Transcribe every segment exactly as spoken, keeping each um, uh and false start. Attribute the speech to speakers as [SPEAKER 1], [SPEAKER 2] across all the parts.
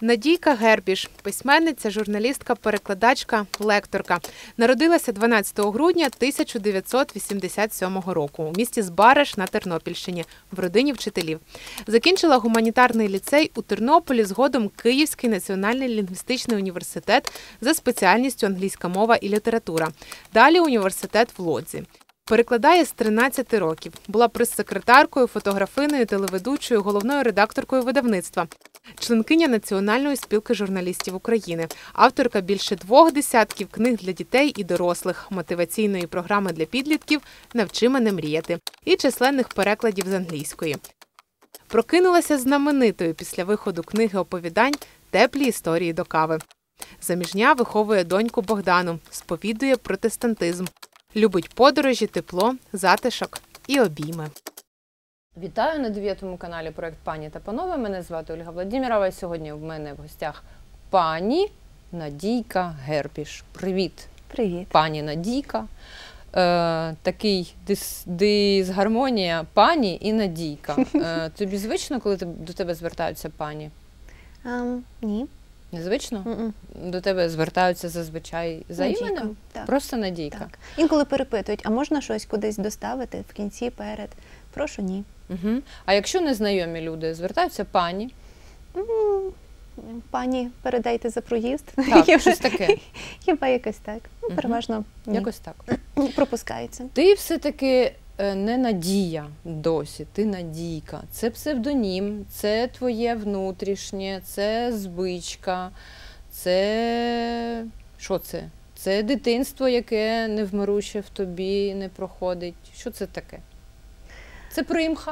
[SPEAKER 1] Надійка Гербіш – письменниця, журналістка, перекладачка, лекторка. Народилася дванадцятого грудня тисяча дев'ятсот вісімдесят сьомого року у місті Збараж на Тернопільщині в родині вчителів. Закінчила гуманітарний ліцей у Тернополі, згодом Київський національний лінгвістичний університет за спеціальністю англійська мова і література. Далі університет в Лодзі. Перекладає з тринадцяти років. Була прес-секретаркою, фотографиною, телеведучою, головною редакторкою видавництва. Членкиня Національної спілки журналістів України. Авторка більше двох десятків книг для дітей і дорослих, мотиваційної програми для підлітків «Навчи мене мріяти» і численних перекладів з англійської. Прокинулася знаменитою після виходу книги оповідань «Теплі історії до кави». Заміжня виховує доньку Богдану, сповідує протестантизм. Любить подорожі, тепло, затишок і обійми.
[SPEAKER 2] Вітаю на дев'ятому каналі проект «Пані та панове». Мене звати Ольга Владимирова. Сьогодні в мене в гостях пані Надійка Гербіш. Привіт.
[SPEAKER 3] Привіт.
[SPEAKER 2] Пані Надійка. Е, такий дис, дисгармонія пані і Надійка. Е, тобі звично, коли до тебе звертаються пані?
[SPEAKER 3] Um, ні.
[SPEAKER 2] Незвично?
[SPEAKER 3] Mm-mm.
[SPEAKER 2] До тебе звертаються зазвичай за
[SPEAKER 3] Надійка,
[SPEAKER 2] іменем?
[SPEAKER 3] так.
[SPEAKER 2] Просто Надійка?
[SPEAKER 3] Так. Інколи перепитують, а можна щось кудись доставити в кінці, перед? Прошу, ні.
[SPEAKER 2] Угу. А якщо незнайомі люди звертаються пані?
[SPEAKER 3] Mm, пані, передайте за проїзд.
[SPEAKER 2] Так, щось таке.
[SPEAKER 3] Хіба якось так. Ну, переважно ні.
[SPEAKER 2] Якось так.
[SPEAKER 3] Пропускається.
[SPEAKER 2] Ти все-таки не Надія досі, ти Надійка. Це псевдонім, це твоє внутрішнє, це звичка, це... Що це? Це дитинство, яке невмируще в тобі не проходить. Що це таке? Це примха?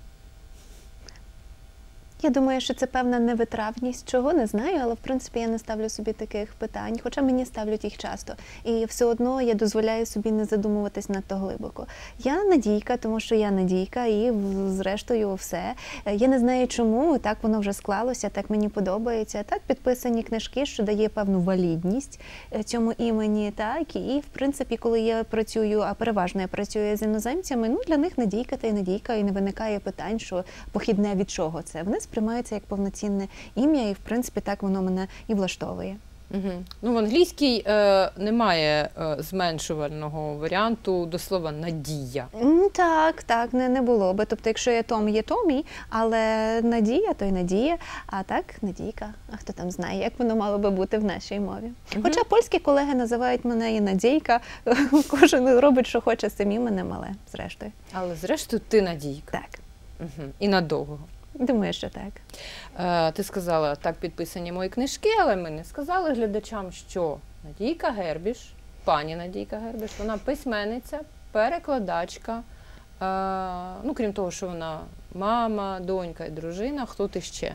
[SPEAKER 3] Я думаю, що це певна невитравність. Чого, не знаю, але в принципі я не ставлю собі таких питань, хоча мені ставлять їх часто. І все одно я дозволяю собі не задумуватись надто глибоко. Я Надійка, тому що я Надійка, і зрештою все. Я не знаю чому, так воно вже склалося, так мені подобається. Так підписані книжки, що дає певну валідність цьому імені. Так, і в принципі, коли я працюю, а переважно я працюю з іноземцями, ну для них Надійка та й Надійка, і не виникає питань, що похідне від чого це. Вони сприймається як повноцінне ім'я, і, в принципі, так воно мене і влаштовує.
[SPEAKER 2] Угу. Ну, в англійській е, немає е, зменшувального варіанту до слова «надія».
[SPEAKER 3] Mm, так, так, не, не було би. Тобто, якщо є Том, є Томі, але Надія, то й Надія, а так Надійка. А хто там знає, як воно мало би бути в нашій мові. Угу. Хоча польські колеги називають мене і Надійка, кожен робить, що хоче з цим іменем, але зрештою.
[SPEAKER 2] Але зрештою ти Надійка.
[SPEAKER 3] Так.
[SPEAKER 2] Угу. І надовго.
[SPEAKER 3] Думаю, що так.
[SPEAKER 2] Е, ти сказала, так підписані мої книжки, але ми не сказали глядачам, що Надійка Гербіш, пані Надійка Гербіш, вона письменниця, перекладачка, е, ну, крім того, що вона мама, донька і дружина, хто ти ще?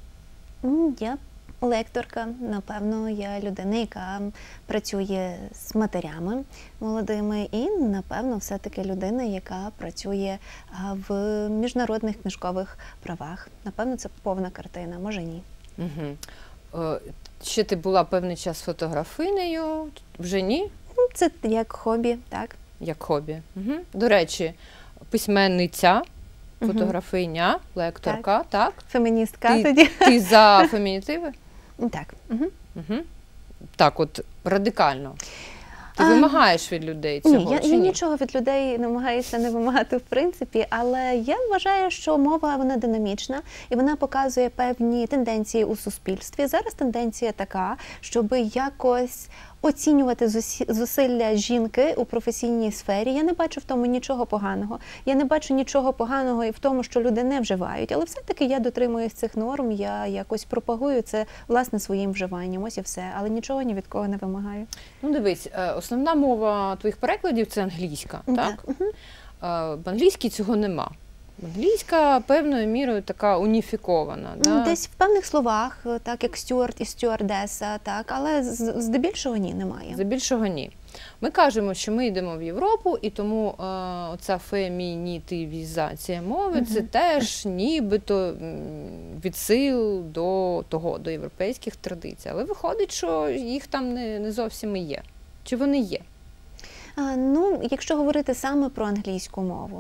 [SPEAKER 3] Я лекторка, напевно, я людина, яка працює з матерями молодими і, напевно, все-таки людина, яка працює в міжнародних книжкових правах. Напевно, це повна картина, може ні.
[SPEAKER 2] Угу. Ще ти була певний час фотографинею, вже ні?
[SPEAKER 3] Це як хобі, так.
[SPEAKER 2] Як хобі. Угу. До речі, письменниця, фотографиня, лекторка, так? так?
[SPEAKER 3] Феміністка
[SPEAKER 2] ти,
[SPEAKER 3] тоді.
[SPEAKER 2] Ти за фемінітиви?
[SPEAKER 3] Так. Угу.
[SPEAKER 2] Угу. Так от, радикально. Ти а, вимагаєш від людей цього,
[SPEAKER 3] ні, я,
[SPEAKER 2] чи
[SPEAKER 3] я
[SPEAKER 2] ні?
[SPEAKER 3] нічого від людей намагаюся не вимагати в принципі, але я вважаю, що мова вона динамічна і вона показує певні тенденції у суспільстві. Зараз тенденція така, щоб якось оцінювати зусилля жінки у професійній сфері. Я не бачу в тому нічого поганого. Я не бачу нічого поганого і в тому, що люди не вживають. Але все-таки я дотримуюсь цих норм, я якось пропагую це, власне, своїм вживанням. Ось і все. Але нічого ні від кого не вимагаю.
[SPEAKER 2] Ну, дивись, основна мова твоїх перекладів – це англійська, так?
[SPEAKER 3] Так. Угу.
[SPEAKER 2] В англійській цього нема. Англійська певною мірою така уніфікована. Да?
[SPEAKER 3] Десь в певних словах, так як стюард і стюардеса, так, але здебільшого ні, немає.
[SPEAKER 2] Здебільшого ні. Ми кажемо, що ми йдемо в Європу, і тому е, оця фемінітивізація мови uh-huh. – це теж нібито відсил до того, до європейських традицій. Але виходить, що їх там не, не зовсім і є. Чи вони є?
[SPEAKER 3] Ну, якщо говорити саме про англійську мову,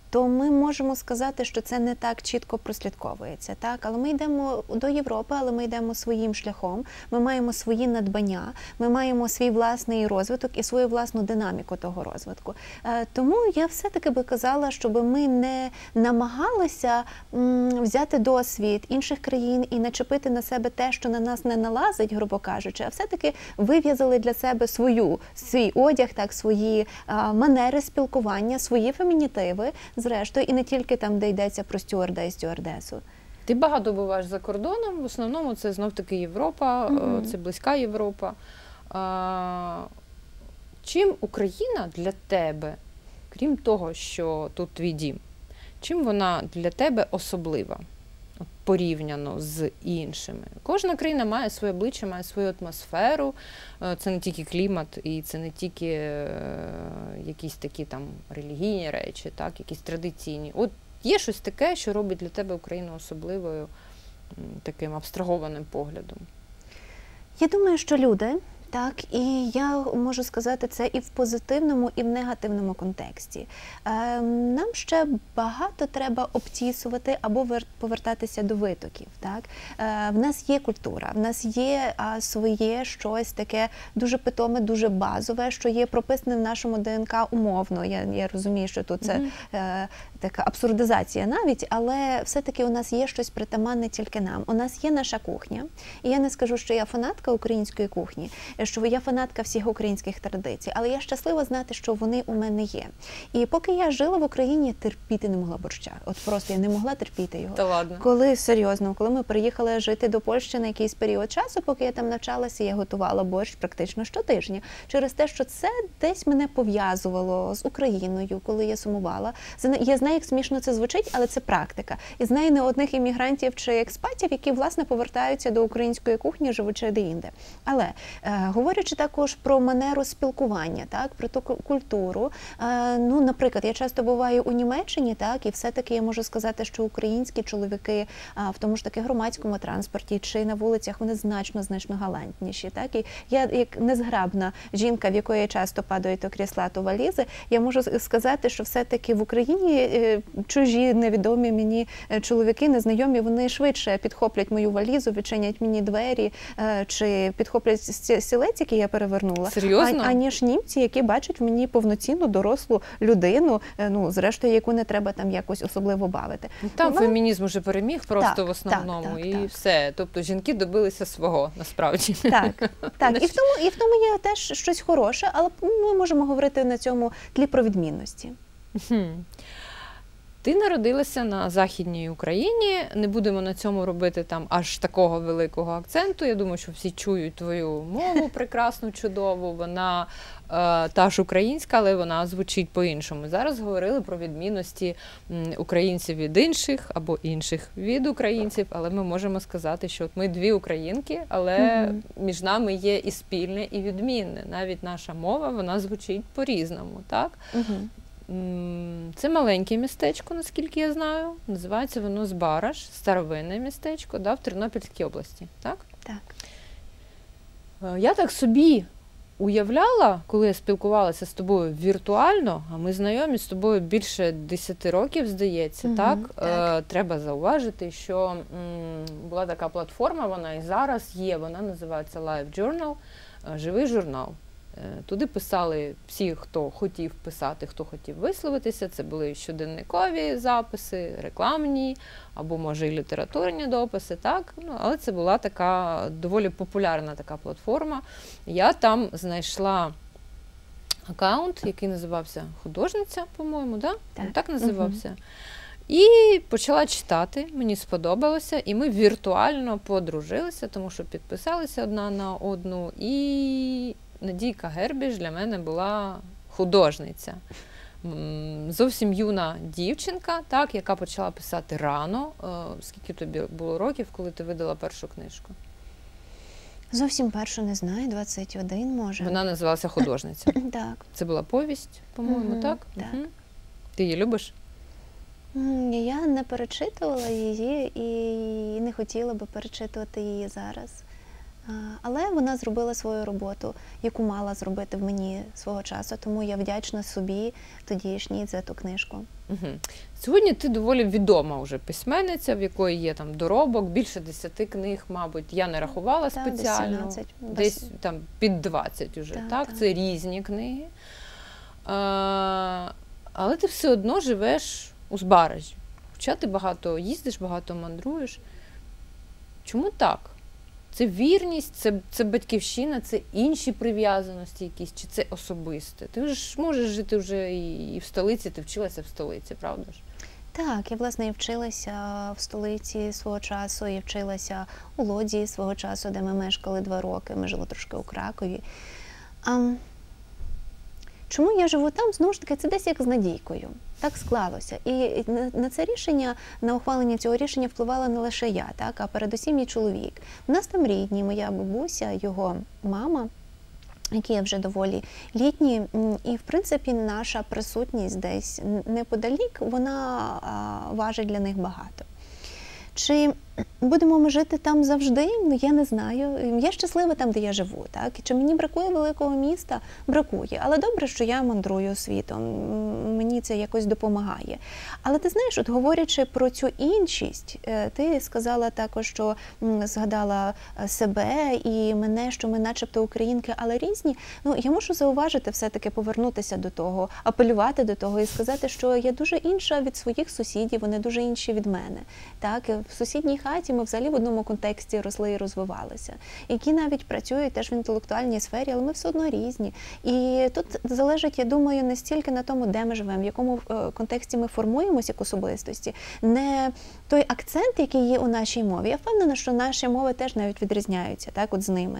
[SPEAKER 3] то ми можемо сказати, що це не так чітко прослідковується. Так? Але ми йдемо до Європи, але ми йдемо своїм шляхом, ми маємо свої надбання, ми маємо свій власний розвиток і свою власну динаміку того розвитку. Тому я все-таки би казала, щоб ми не намагалися взяти досвід інших країн і начепити на себе те, що на нас не налазить, грубо кажучи, а все-таки вив'язали для себе свою, свій одяг, так, свої а, манери спілкування, свої фемінітиви, зрештою, і не тільки там, де йдеться про стюарда і стюардесу.
[SPEAKER 2] Ти багато буваєш за кордоном, в основному це знов-таки Європа, mm-hmm. це близька Європа. А, чим Україна для тебе, крім того, що тут твій дім, чим вона для тебе особлива, порівняно з іншими? Кожна країна має своє обличчя, має свою атмосферу, це не тільки клімат, і це не тільки е, якісь такі там релігійні речі, так, якісь традиційні. От є щось таке, що робить для тебе Україну особливою, таким абстрагованим поглядом?
[SPEAKER 3] Я думаю, що люди, так, і я можу сказати це і в позитивному, і в негативному контексті. Е, нам ще багато треба обтісувати або повертатися до витоків. Так? Е, в нас є культура, в нас є а, своє щось таке дуже питоме, дуже базове, що є прописане в нашому ДНК умовно. Я, я розумію, що тут це mm-hmm. е, така абсурдизація навіть, але все-таки у нас є щось притаманне тільки нам. У нас є наша кухня, і я не скажу, що я фанатка української кухні, що я фанатка всіх українських традицій, але я щаслива знати, що вони у мене є. І поки я жила в Україні, терпіти не могла борща. От просто я не могла терпіти його.
[SPEAKER 2] Та ладно.
[SPEAKER 3] Коли, серйозно, коли ми приїхали жити до Польщі на якийсь період часу, поки я там навчалася, я готувала борщ практично щотижня. Через те, що це десь мене пов'язувало з Україною, коли я сумувала. Я знаю, як смішно це звучить, але це практика. І знаю не одних іммігрантів чи експатів, які, власне, повертаються до української кухні, живучи де-інде. Але, е, говорячи також про манеру спілкування, так, про ту культуру, е, ну, наприклад, я часто буваю у Німеччині, так, і все-таки я можу сказати, що українські чоловіки а, в тому ж таки громадському транспорті чи на вулицях, вони значно-значно галантніші, так, і я, як незграбна жінка, в якої часто падають то крісла, то валізи, я можу сказати, що все-таки в Україні е, чужі, невідомі мені чоловіки, незнайомі, вони швидше підхоплять мою валізу, відчинять мені двері, е, чи підхоплять стілець, який я перевернула.
[SPEAKER 2] Серйозно?
[SPEAKER 3] А, аніж німці, які бачать в мені повноцінну дорослу людину, ну, зрештою, яку не треба там якось особливо бавити.
[SPEAKER 2] Там
[SPEAKER 3] ну,
[SPEAKER 2] фемінізм уже переміг просто
[SPEAKER 3] так,
[SPEAKER 2] в основному,
[SPEAKER 3] так, так,
[SPEAKER 2] і
[SPEAKER 3] так.
[SPEAKER 2] все. Тобто жінки добилися свого, насправді.
[SPEAKER 3] Так, так. І в тому, і в тому є теж щось хороше, але ми можемо говорити на цьому тлі про відмінності.
[SPEAKER 2] Ти народилася на Західній Україні, не будемо на цьому робити там аж такого великого акценту. Я думаю, що всі чують твою мову прекрасну, чудову. Вона е, та ж українська, але вона звучить по-іншому. Зараз говорили про відмінності українців від інших або інших від українців, але ми можемо сказати, що от ми дві українки, але mm-hmm. між нами є і спільне, і відмінне. Навіть наша мова, вона звучить по-різному, так?
[SPEAKER 3] Mm-hmm.
[SPEAKER 2] Це маленьке містечко, наскільки я знаю. Називається воно Збараж, старовинне містечко, да, в Тернопільській області, так?
[SPEAKER 3] Так.
[SPEAKER 2] Я так собі уявляла, коли я спілкувалася з тобою віртуально, а ми знайомі з тобою більше десяти років, здається, угу, так?
[SPEAKER 3] так?
[SPEAKER 2] Е, треба зауважити, що м, була така платформа, вона і зараз є, вона називається Live Journal, живий журнал. Туди писали всі, хто хотів писати, хто хотів висловитися. Це були щоденникові записи, рекламні, або, може, і літературні дописи, так? Ну, але це була така доволі популярна така платформа. Я там знайшла аккаунт, який називався «Художниця», по-моєму, да?
[SPEAKER 3] так?
[SPEAKER 2] Так називався. Угу. І почала читати, мені сподобалося, і ми віртуально подружилися, тому що підписалися одна на одну, і Надійка Гербіш для мене була художниця. Зовсім юна дівчинка, так, яка почала писати рано. Скільки тобі було років, коли ти видала першу книжку?
[SPEAKER 3] Зовсім першу не знаю, двадцять один, може.
[SPEAKER 2] Вона називалася «Художниця».
[SPEAKER 3] Так.
[SPEAKER 2] Це була повість, по-моєму,
[SPEAKER 3] угу,
[SPEAKER 2] так?
[SPEAKER 3] Так.
[SPEAKER 2] Угу. Ти її любиш?
[SPEAKER 3] Я не перечитувала її і не хотіла би перечитувати її зараз. А, Але вона зробила свою роботу, яку мала зробити в мені свого часу, тому я вдячна собі тодішній за ту книжку.
[SPEAKER 2] Угу. Сьогодні ти доволі відома вже письменниця, в якої є там доробок, більше десяти книг, мабуть. Я не рахувала
[SPEAKER 3] Та,
[SPEAKER 2] спеціально.
[SPEAKER 3] десь сімнадцять.
[SPEAKER 2] Десь там під двадцять уже,
[SPEAKER 3] Так,
[SPEAKER 2] так?
[SPEAKER 3] так.
[SPEAKER 2] Це різні книги. А, але ти все одно живеш у Збаражі. Хоча ти багато їздиш, багато мандруєш. Чому так? Це вірність, це, це батьківщина, це інші прив'язаності якісь, чи це особисте? Ти ж можеш жити вже і, і в столиці, ти вчилася в столиці, правда ж?
[SPEAKER 3] Так, я, власне, і вчилася в столиці свого часу, і вчилася у Лодзі свого часу, де ми мешкали два роки, ми жили трошки у Кракові. А, чому я живу там? Знову ж таки, це десь як з Надійкою. Так склалося. І на це рішення, на ухвалення цього рішення впливала не лише я, так, а передусім мій чоловік. У нас там рідні, моя бабуся, його мама, які є вже доволі літні, і, в принципі, наша присутність десь неподалік, вона а, важить для них багато. Чи будемо ми жити там завжди? Ну, я не знаю. Я щаслива там, де я живу. Так? Чи мені бракує великого міста? Бракує. Але добре, що я мандрую світом. Мені це якось допомагає. Але ти знаєш, от говорячи про цю іншість, ти сказала також, що згадала себе і мене, що ми начебто українки, але різні. Ну, я мушу зауважити, все-таки повернутися до того, апелювати до того і сказати, що я дуже інша від своїх сусідів, вони дуже інші від мене. Так? В сусідній хаті ми взагалі в одному контексті росли і розвивалися, які навіть працюють теж в інтелектуальній сфері, але ми все одно різні. І тут залежить, я думаю, не стільки на тому, де ми живемо, в якому контексті ми формуємося як особистості, не той акцент, який є у нашій мові. Я впевнена, що наші мови теж навіть відрізняються, так, от з ними.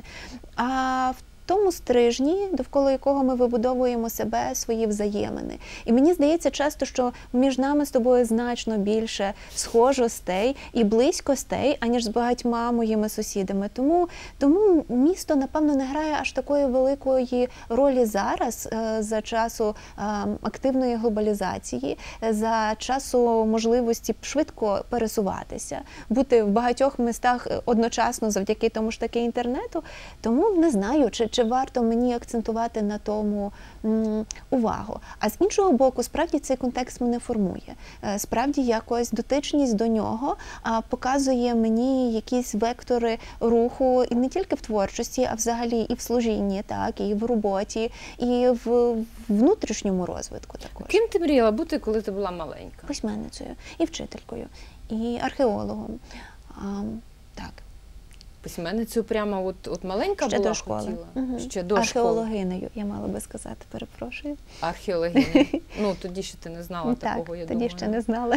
[SPEAKER 3] А в тому стрижні, довкола якого ми вибудовуємо себе, свої взаємини. І мені здається часто, що між нами з тобою значно більше схожостей і близькостей, аніж з багатьма моїми сусідами. Тому, тому місто, напевно, не грає аж такої великої ролі зараз, за часу активної глобалізації, за часу можливості швидко пересуватися, бути в багатьох містах одночасно завдяки тому ж таки інтернету. Тому не знаю, чи Чи варто мені акцентувати на тому м, увагу. А з іншого боку, справді цей контекст мене формує. Справді якось дотичність до нього а, показує мені якісь вектори руху і не тільки в творчості, а взагалі і в служінні, так, і в роботі, і в внутрішньому розвитку також.
[SPEAKER 2] Ким ти мріяла бути, коли ти була маленька?
[SPEAKER 3] Письменницею, і вчителькою, і археологом. А, так.
[SPEAKER 2] Письменницею прямо от, от маленька
[SPEAKER 3] Ще
[SPEAKER 2] була,
[SPEAKER 3] до школи.
[SPEAKER 2] хотіла?
[SPEAKER 3] Угу.
[SPEAKER 2] Ще до
[SPEAKER 3] Археологинею, я мала би сказати, перепрошую.
[SPEAKER 2] Археологиня. Ну, тоді ще ти не знала
[SPEAKER 3] так,
[SPEAKER 2] такого, я
[SPEAKER 3] тоді
[SPEAKER 2] думаю.
[SPEAKER 3] ще не знала.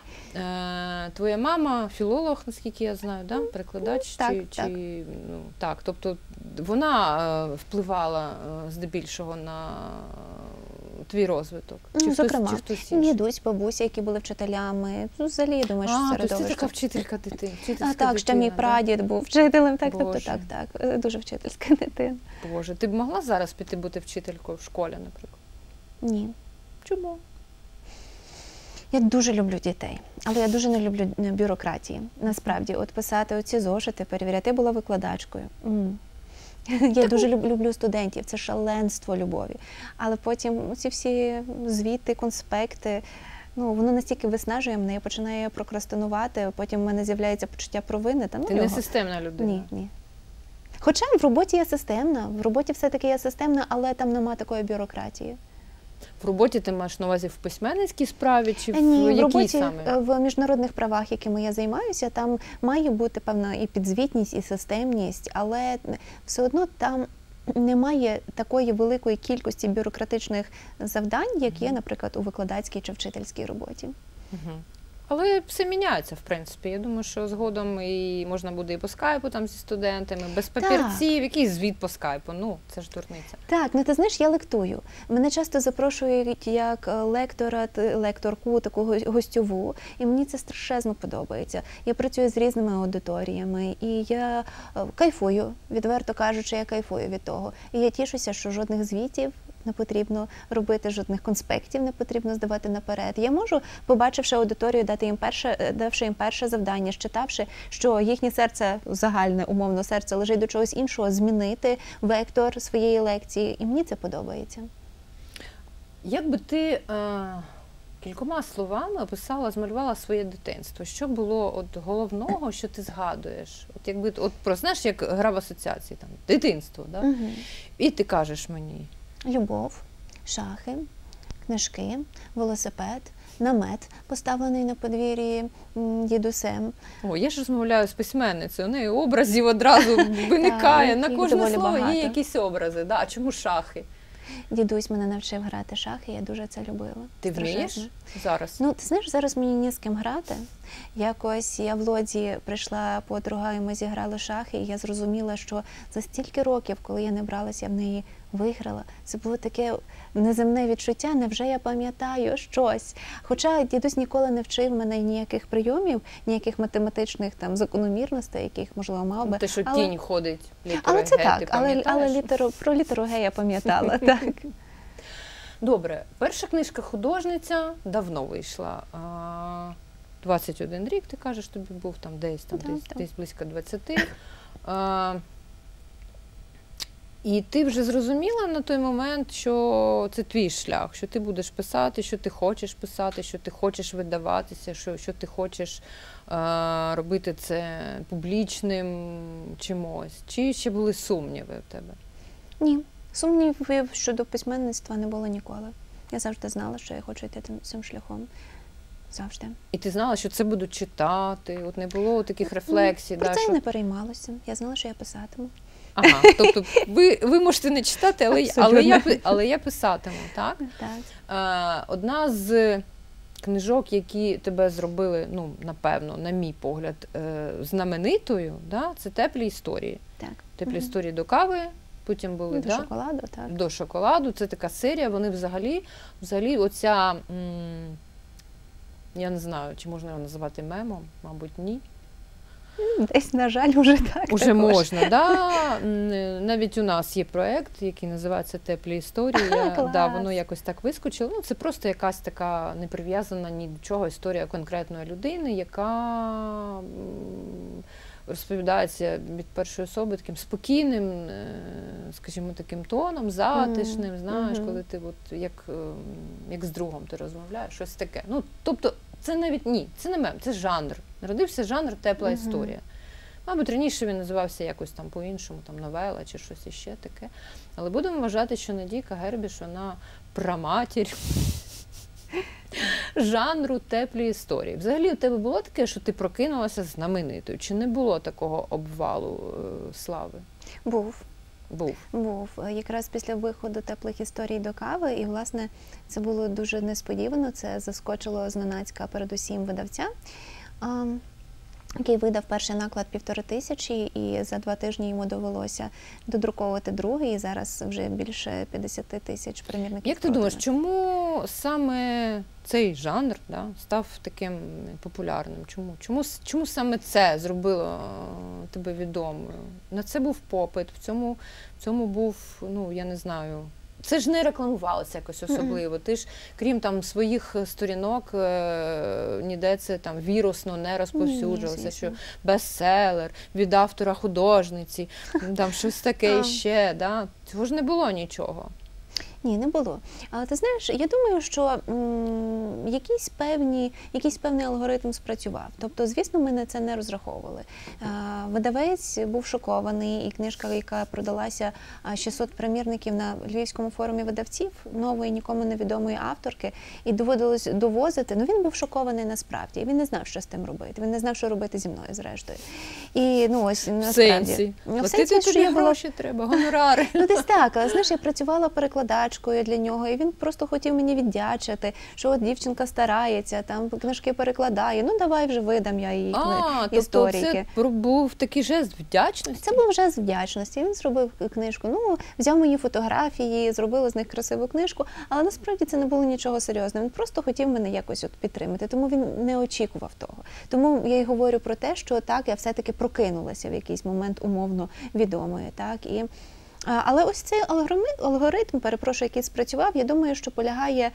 [SPEAKER 2] Е, твоя мама філолог, наскільки я знаю, да? Перекладач?
[SPEAKER 3] Так,
[SPEAKER 2] чи,
[SPEAKER 3] так.
[SPEAKER 2] Чи, ну, так, тобто вона е, впливала е, здебільшого на твій розвиток? Чи
[SPEAKER 3] Ну,
[SPEAKER 2] хтось,
[SPEAKER 3] зокрема,
[SPEAKER 2] чи хтось
[SPEAKER 3] і
[SPEAKER 2] інший?
[SPEAKER 3] дідусь, бабуся, які були вчителями. Ну, взагалі, я думаю, що
[SPEAKER 2] А, тобто ти
[SPEAKER 3] середовище.
[SPEAKER 2] така вчителька дитини.
[SPEAKER 3] А, так, ще мій прадід був вчителем, так, тобто
[SPEAKER 2] Боже.
[SPEAKER 3] так, так, е, дуже вчительська дитина.
[SPEAKER 2] Боже, ти б могла зараз піти бути вчителькою в школі, наприклад?
[SPEAKER 3] Ні.
[SPEAKER 2] Чому?
[SPEAKER 3] Я дуже люблю дітей, але я дуже не люблю бюрократії. Насправді, от писати оці зошити, перевіряти, я була викладачкою. М. Я дуже люб- люблю студентів, це шаленство любові. Але потім ці всі звіти, конспекти, ну, воно настільки виснажує мене, я починаю прокрастинувати, потім в мене з'являється почуття провини. Та, ну,
[SPEAKER 2] Ти не
[SPEAKER 3] його.
[SPEAKER 2] системна людина.
[SPEAKER 3] Ні, ні. Хоча в роботі я системна, в роботі все-таки я системна, але там нема такої бюрократії.
[SPEAKER 2] В роботі ти маєш на увазі в письменницькій справі чи в
[SPEAKER 3] Ні, в
[SPEAKER 2] якій
[SPEAKER 3] роботі,
[SPEAKER 2] саме?
[SPEAKER 3] в міжнародних правах, якими я займаюся, там має бути певна і підзвітність, і системність, але все одно там немає такої великої кількості бюрократичних завдань, як є, наприклад, у викладацькій чи вчительській роботі.
[SPEAKER 2] Угу. Але все міняється, в принципі. Я думаю, що згодом і можна буде і по скайпу там зі студентами, без папірців, якийсь звіт по скайпу. Ну, це ж дурниця.
[SPEAKER 3] Так, ну ти знаєш, я лектую. Мене часто запрошують як лектора, т- лекторку, таку го- гостьову, і мені це страшенно подобається. Я працюю з різними аудиторіями, і я е, кайфую, відверто кажучи, я кайфую від того. І я тішуся, що жодних звітів не потрібно робити жодних конспектів, не потрібно здавати наперед. Я можу, побачивши аудиторію, дати їм перше, давши їм перше завдання, считавши, що їхнє серце, загальне, умовно, серце лежить до чогось іншого, змінити вектор своєї лекції. І мені це подобається.
[SPEAKER 2] Як би ти е, кількома словами описала, змалювала своє дитинство? Що було от головного, що ти згадуєш? От якби от про знаєш, як гра в асоціації, там дитинство, да?
[SPEAKER 3] Угу.
[SPEAKER 2] І ти кажеш мені.
[SPEAKER 3] Любов, шахи, книжки, велосипед, намет, поставлений на подвір'ї м, дідусем.
[SPEAKER 2] О, я ж розмовляю з письменницею, у неї образів одразу виникає.
[SPEAKER 3] Так,
[SPEAKER 2] На
[SPEAKER 3] їх
[SPEAKER 2] кожне
[SPEAKER 3] доволі
[SPEAKER 2] слово
[SPEAKER 3] багато.
[SPEAKER 2] є якісь образи. Да? А чому шахи?
[SPEAKER 3] Дідусь мене навчив грати шахи, я дуже це любила.
[SPEAKER 2] Ти вмієш
[SPEAKER 3] Страшенно.
[SPEAKER 2] зараз?
[SPEAKER 3] Ну, ти знаєш, зараз мені ні з ким грати. Якось я в Лодзі прийшла подруга, і ми зіграли шахи, і я зрозуміла, що за стільки років, коли я не бралася, я в неї виграла. Це було таке неземне відчуття, невже я пам'ятаю щось. Хоча дідусь ніколи не вчив мене ніяких прийомів, ніяких математичних там закономірностей, яких, можливо, мав би.
[SPEAKER 2] Те, що
[SPEAKER 3] але...
[SPEAKER 2] тінь ходить, літерою
[SPEAKER 3] Але це
[SPEAKER 2] Г,
[SPEAKER 3] так,
[SPEAKER 2] ти
[SPEAKER 3] але, але
[SPEAKER 2] пам'ятаєш?
[SPEAKER 3] літеру, про літеру Г я пам'ятала, так.
[SPEAKER 2] Добре, перша книжка «Художниця» давно вийшла. А, двадцять один рік, ти кажеш, тобі був там десь, там,
[SPEAKER 3] Так,
[SPEAKER 2] десь,
[SPEAKER 3] так.
[SPEAKER 2] десь близько двадцяти. А, і ти вже зрозуміла на той момент, що це твій шлях, що ти будеш писати, що ти хочеш писати, що ти хочеш видаватися, що, що ти хочеш а, робити це публічним чимось. Чи ще були сумніви в тебе?
[SPEAKER 3] Ні, сумнівів щодо письменництва не було ніколи. Я завжди знала, що я хочу йти тим, цим шляхом. Завжди.
[SPEAKER 2] І ти знала, що це будуть читати, от не було таких рефлексій.
[SPEAKER 3] Про
[SPEAKER 2] да,
[SPEAKER 3] це
[SPEAKER 2] що...
[SPEAKER 3] я не переймалася. Я знала, що я писатиму.
[SPEAKER 2] Ага, тобто ви, ви можете не читати, але, але, я, пи- але я писатиму, так?
[SPEAKER 3] Так.
[SPEAKER 2] Е, одна з книжок, які тебе зробили, ну, напевно, на мій погляд, е, знаменитою, да, це «Теплі історії».
[SPEAKER 3] Так.
[SPEAKER 2] «Теплі
[SPEAKER 3] Мгм.
[SPEAKER 2] історії» до кави, потім були,
[SPEAKER 3] До
[SPEAKER 2] да?
[SPEAKER 3] шоколаду, так.
[SPEAKER 2] До шоколаду. Це така серія, вони взагалі, взагалі оця, м, я не знаю, чи можна його називати мемом, мабуть, ні.
[SPEAKER 3] Десь, на жаль, уже так.
[SPEAKER 2] Уже
[SPEAKER 3] також.
[SPEAKER 2] можна, да. М, навіть у нас є проєкт, який називається «Теплі історії».
[SPEAKER 3] Ага, клас.
[SPEAKER 2] Да, воно якось так вискочило. Ну, це просто якась така не прив'язана ні до чого історія конкретної людини, яка м, розповідається від першої особи таким спокійним, е, скажімо, таким тоном, затишним,
[SPEAKER 3] Мгм,
[SPEAKER 2] знаєш,
[SPEAKER 3] мгм.
[SPEAKER 2] коли ти от як, е, як з другом ти розмовляєш, щось таке. Ну, тобто, це навіть ні, це не мем, це жанр. Народився жанр «Тепла
[SPEAKER 3] Мгм.
[SPEAKER 2] історія». Мабуть, раніше він називався якось там по-іншому, там новела чи щось іще таке. Але будемо вважати, що Надійка Гербіш, вона праматір жанру «Теплі історії». Взагалі у тебе було таке, що ти прокинулася знаменитою? Чи не було такого обвалу е, слави?
[SPEAKER 3] Був.
[SPEAKER 2] Був.
[SPEAKER 3] Був. Якраз після виходу «Теплих історій» до кави. І, власне, це було дуже несподівано. Це заскочило зненацька передусім видавця, а, який видав перший наклад півтори тисячі, і за два тижні йому довелося додруковувати другий, і зараз вже більше п'ятдесят тисяч примірників.
[SPEAKER 2] Як ти думаєш,
[SPEAKER 3] продано.
[SPEAKER 2] чому саме цей жанр, да, став таким популярним? Чому? Чому, с- чому саме це зробило е, тебе відомою? На це був попит, в цьому, в цьому був, ну, я не знаю, це ж не рекламувалося якось особливо. Ти ж, крім там своїх сторінок, е, ніде це там вірусно не розповсюджувалося,
[SPEAKER 3] Ні,
[SPEAKER 2] що
[SPEAKER 3] звісно.
[SPEAKER 2] бестселер від автора художниці, там щось таке
[SPEAKER 3] А.
[SPEAKER 2] ще, да? Цього ж не було нічого.
[SPEAKER 3] Ні, не було. Але ти знаєш, я думаю, що м, якийсь, певні, якийсь певний алгоритм спрацював. Тобто, звісно, ми на це не розраховували. А, видавець був шокований, і книжка, яка продалася а, шістсот примірників на Львівському форумі видавців, нової, нікому невідомої авторки, і доводилось довозити. Ну, він був шокований насправді, і він не знав, що з тим робити. Він не знав, що робити зі мною, зрештою. І, ну, ось,
[SPEAKER 2] В
[SPEAKER 3] насправді.
[SPEAKER 2] сенсі.
[SPEAKER 3] Ну, в
[SPEAKER 2] Платити
[SPEAKER 3] сенсі, що
[SPEAKER 2] тобі
[SPEAKER 3] я була
[SPEAKER 2] гроші треба, гонорари.
[SPEAKER 3] Ну, десь так, але знаєш, я працювала перекладачкою для нього, і він просто хотів мені віддячити, що от дівчинка старається, там книжки перекладає, ну давай вже видам я її
[SPEAKER 2] А, тобто
[SPEAKER 3] історики.
[SPEAKER 2] це про- був такий жест вдячності?
[SPEAKER 3] Це був вже з вдячності. Він зробив книжку. Ну, взяв мої фотографії, зробили з них красиву книжку, але насправді це не було нічого серйозного. Він просто хотів мене якось от підтримати, тому він не очікував того. Тому я й говорю про те, що так, я все-таки прокинулася в якийсь момент умовно відомої, так, і А, Але ось цей алгоритм, алгоритм, перепрошую, який спрацював, я думаю, що полягає,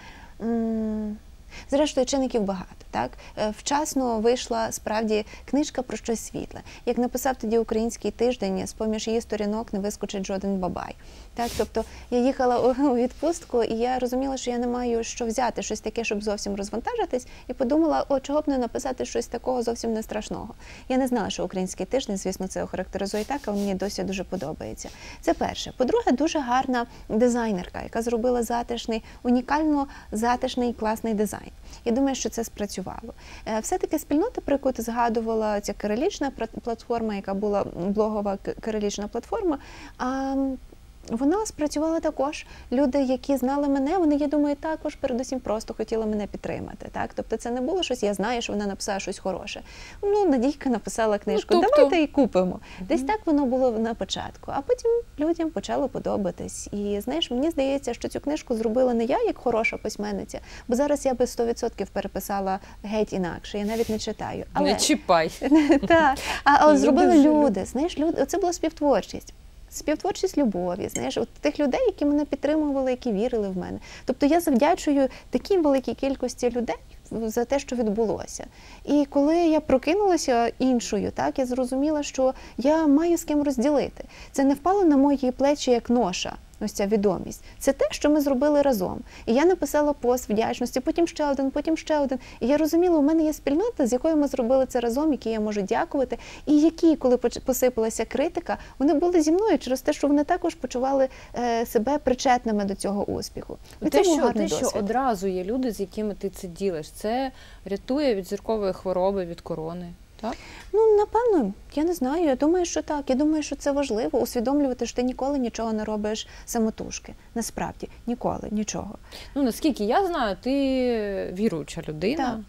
[SPEAKER 3] м, зрештою, чинників багато. Так? Е, Вчасно вийшла справді книжка про щось світле. Як написав тоді «Український тиждень», з-поміж її сторінок не вискочить жоден бабай. Так? Тобто я їхала у у відпустку, і я розуміла, що я не маю що взяти, щось таке, щоб зовсім розвантажитись, і подумала, о, чого б не написати щось такого зовсім не страшного. Я не знала, що «Український тиждень», звісно, це охарактеризує так, але мені досі дуже подобається. Це перше. По-друге, дуже гарна дизайнерка, яка зробила затишний, унікально затишний, класний дизайн. Я думаю, що це спрацювало. Е, Все-таки спільнота, про яку ти згадувала, ця кирилічна платформа, яка була блогова кирилічна платформа, а, вона спрацювала також. Люди, які знали мене, вони, я думаю, також передусім просто хотіли мене підтримати. Так? Тобто це не було щось, я знаю, що вона написала щось хороше. Ну, Надійка написала книжку,
[SPEAKER 2] Ну, тобто...
[SPEAKER 3] давайте і купимо.
[SPEAKER 2] Угу.
[SPEAKER 3] Десь так воно було на початку. А потім людям почало подобатись. І, знаєш, мені здається, що цю книжку зробила не я, як хороша письменниця, бо зараз я би сто відсотків переписала геть інакше, я навіть не читаю. Але...
[SPEAKER 2] Не чіпай.
[SPEAKER 3] Так, але зробили
[SPEAKER 2] Люди.
[SPEAKER 3] люди, знаєш, люди, це була співтворчість. Співтворчість любові, знаєш, от тих людей, які мене підтримували, які вірили в мене. Тобто я завдячую такій великій кількості людей за те, що відбулося. І коли я прокинулася іншою, так, я зрозуміла, що я маю з ким розділити. Це не впало на мої плечі як ноша. Ось ця відомість. Це те, що ми зробили разом. І я написала пост вдячності, потім ще один, потім ще один. І я розуміла, у мене є спільнота, з якою ми зробили це разом, якій я можу дякувати. І які, коли посипалася критика, вони були зі мною через те, що вони також почували е, себе причетними до цього успіху. І
[SPEAKER 2] Те,
[SPEAKER 3] це був
[SPEAKER 2] що,
[SPEAKER 3] гарний
[SPEAKER 2] те, що
[SPEAKER 3] досвід.
[SPEAKER 2] одразу є люди, з якими ти це ділиш, це рятує від зіркової хвороби, від корони. Так?
[SPEAKER 3] Ну, напевно, я не знаю. Я думаю, що так. Я думаю, що це важливо усвідомлювати, що ти ніколи нічого не робиш самотужки. Насправді, ніколи, нічого.
[SPEAKER 2] Ну, наскільки я знаю, ти віруюча людина.
[SPEAKER 3] Так.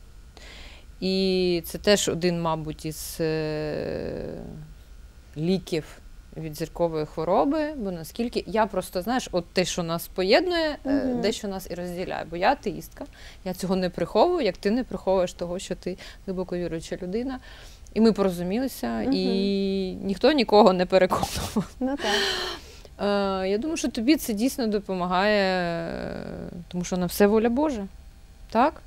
[SPEAKER 2] І це теж один, мабуть, із е- ліків від зіркової хвороби, бо наскільки я просто, знаєш, от те, що нас поєднує,
[SPEAKER 3] Угу.
[SPEAKER 2] е- дещо нас і розділяє. Бо я атеїстка, я цього не приховую, як ти не приховуєш того, що ти глибоко віруюча людина. І ми порозумілися,
[SPEAKER 3] Угу.
[SPEAKER 2] і ніхто нікого не переконував.
[SPEAKER 3] Ну так.
[SPEAKER 2] Е, я думаю, що тобі це дійсно допомагає, тому що на все воля Божа. Так?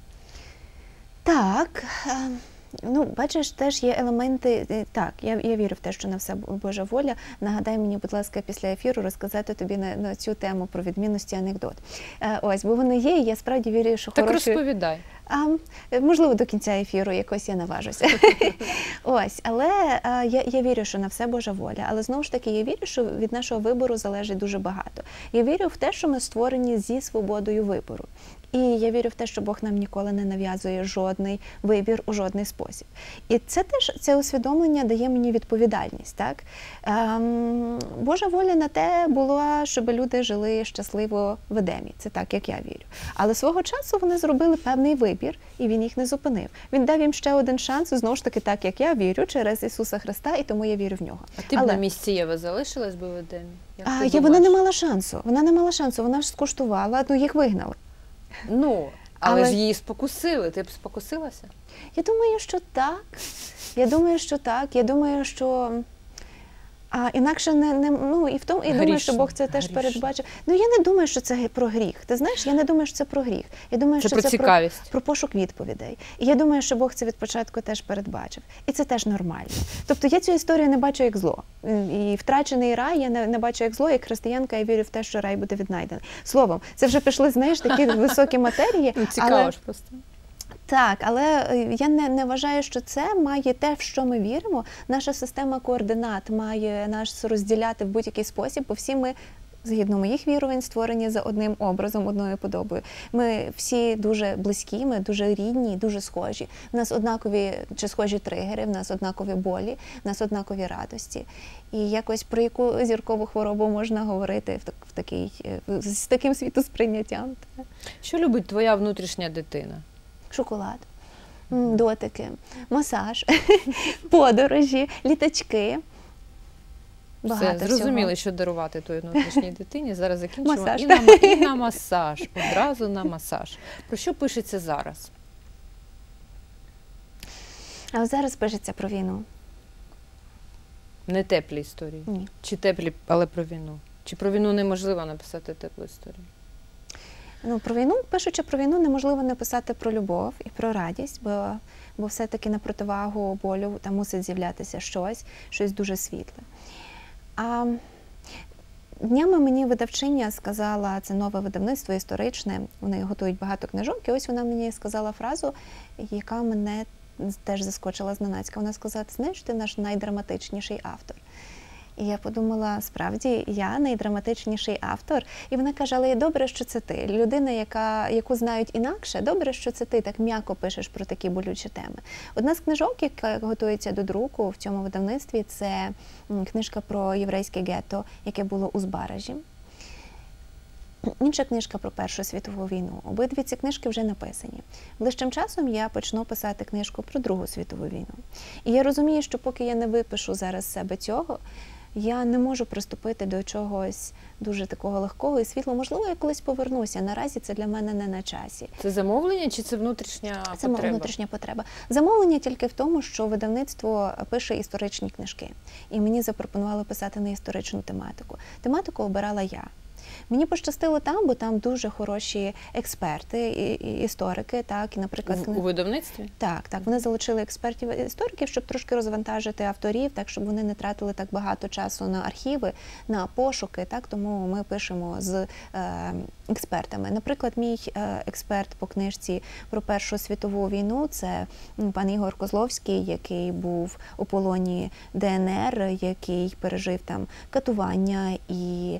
[SPEAKER 3] Так. е, Ну, бачиш, теж є елементи, е, так, я, я вірю в те, що на все Божа воля. Нагадай мені, будь ласка, після ефіру розказати тобі на, на цю тему про відмінності анекдот. Е, ось, бо вони є, і я справді вірю, що
[SPEAKER 2] Так
[SPEAKER 3] хороші...
[SPEAKER 2] розповідай.
[SPEAKER 3] А, можливо, до кінця ефіру якось я наважуся. Ось, але а, я, я вірю, що на все Божа воля. Але знову ж таки, я вірю, що від нашого вибору залежить дуже багато. Я вірю в те, що ми створені зі свободою вибору. І я вірю в те, що Бог нам ніколи не нав'язує жодний вибір у жодний спосіб. І це теж, це усвідомлення дає мені відповідальність. Так? Ем, Божа воля на те була, щоб люди жили щасливо в Едемі. Це так, як я вірю. Але свого часу вони зробили певний вибір, і він їх не зупинив. Він дав їм ще один шанс, знову ж таки, так, як я вірю, через Ісуса Христа, і тому я вірю в нього.
[SPEAKER 2] А ти б
[SPEAKER 3] Але...
[SPEAKER 2] на місці Єви залишилась би в Едемі? Як
[SPEAKER 3] А,
[SPEAKER 2] ти
[SPEAKER 3] я, вона не
[SPEAKER 2] думаєш?
[SPEAKER 3] мала шансу. Вона не мала шансу. Вона ж скуштувала, ну їх вигнали.
[SPEAKER 2] Ну, але,
[SPEAKER 3] Але-
[SPEAKER 2] ж її спокусили. Ти б спокусилася?
[SPEAKER 3] Я думаю, що так. Я думаю, що так. Я думаю, що а інакше не, не ну і в тому, і думаю, що
[SPEAKER 2] Грішно,
[SPEAKER 3] Бог це теж
[SPEAKER 2] грішно.
[SPEAKER 3] передбачив. Ну я не думаю, що це про гріх. Ти знаєш, я не думаю, що це про гріх. Я думаю,
[SPEAKER 2] Це
[SPEAKER 3] що
[SPEAKER 2] про
[SPEAKER 3] це
[SPEAKER 2] цікавість.
[SPEAKER 3] про, про пошук відповідей. І я думаю, що Бог це від початку теж передбачив. І це теж нормально. Тобто я цю історію не бачу як зло. І втрачений рай я не, не бачу як зло, як християнка я вірю в те, що рай буде віднайдений. Словом, це вже пішли, знаєш, такі високі матерії.
[SPEAKER 2] Ну, цікаво
[SPEAKER 3] але...
[SPEAKER 2] ж просто.
[SPEAKER 3] Так, але е, я не, не вважаю, що це має те, в що ми віримо. Наша система координат має нас розділяти в будь-який спосіб, бо всі ми, згідно моїх вірувань, створені за одним образом, одною подобою. Ми всі дуже близькі, ми дуже рідні, дуже схожі. В нас однакові чи схожі тригери, в нас однакові болі, в нас однакові радості. І якось про яку зіркову хворобу можна говорити в, так, в такий, е, з таким світосприйняттям.
[SPEAKER 2] Що любить твоя внутрішня дитина?
[SPEAKER 3] Шоколад, м, дотики, масаж, подорожі, літачки. Багато
[SPEAKER 2] Все, зрозуміли,
[SPEAKER 3] всього.
[SPEAKER 2] що дарувати твоїй внутрішній дитині. Зараз закінчимо.
[SPEAKER 3] Масаж.
[SPEAKER 2] І на, і на масаж. Одразу на масаж. Про що пишеться зараз?
[SPEAKER 3] А зараз пишеться про війну.
[SPEAKER 2] Не теплі історії?
[SPEAKER 3] Ні.
[SPEAKER 2] Чи теплі, але про війну? Чи про війну неможливо написати теплу історію?
[SPEAKER 3] Ну, про війну, пишучи про війну, неможливо не писати про любов і про радість, бо, бо все-таки на противагу болю там мусить з'являтися щось, щось дуже світле. А днями мені видавчиня сказала, це нове видавництво історичне, вони готують багато книжок, і ось вона мені сказала фразу, яка мене теж заскочила зненацька. Вона сказала: ти знаєш, ти наш найдраматичніший автор. І я подумала, справді, я найдраматичніший автор. І вона каже: але добре, що це ти. Людина, яка, яку знають інакше, добре, що це ти так м'яко пишеш про такі болючі теми. Одна з книжок, яка готується до друку в цьому видавництві, це книжка про єврейське гетто, яке було у Збаражі. Інша книжка про Першу світову війну. Обидві ці книжки вже написані. Ближчим часом я почну писати книжку про Другу світову війну. І я розумію, що поки я не випишу зараз з себе цього, я не можу приступити до чогось дуже такого легкого і світлого. Можливо, я колись повернуся. Наразі це для мене не на часі.
[SPEAKER 2] Це замовлення чи це внутрішня
[SPEAKER 3] це
[SPEAKER 2] потреба? Це
[SPEAKER 3] внутрішня потреба. Замовлення тільки в тому, що видавництво пише історичні книжки. І мені запропонували писати на історичну тематику. Тематику обирала я. Мені пощастило там, бо там дуже хороші експерти, і, і історики, так, і, наприклад...
[SPEAKER 2] У, у видавництві?
[SPEAKER 3] Так, так, вони залучили експертів-істориків, щоб трошки розвантажити авторів, так, щоб вони не тратили так багато часу на архіви, на пошуки, так, тому ми пишемо з е, експертами. Наприклад, мій е, експерт по книжці про Першу світову війну – це пан Ігор Козловський, який був у полоні Де Ен Ер, який пережив там катування і...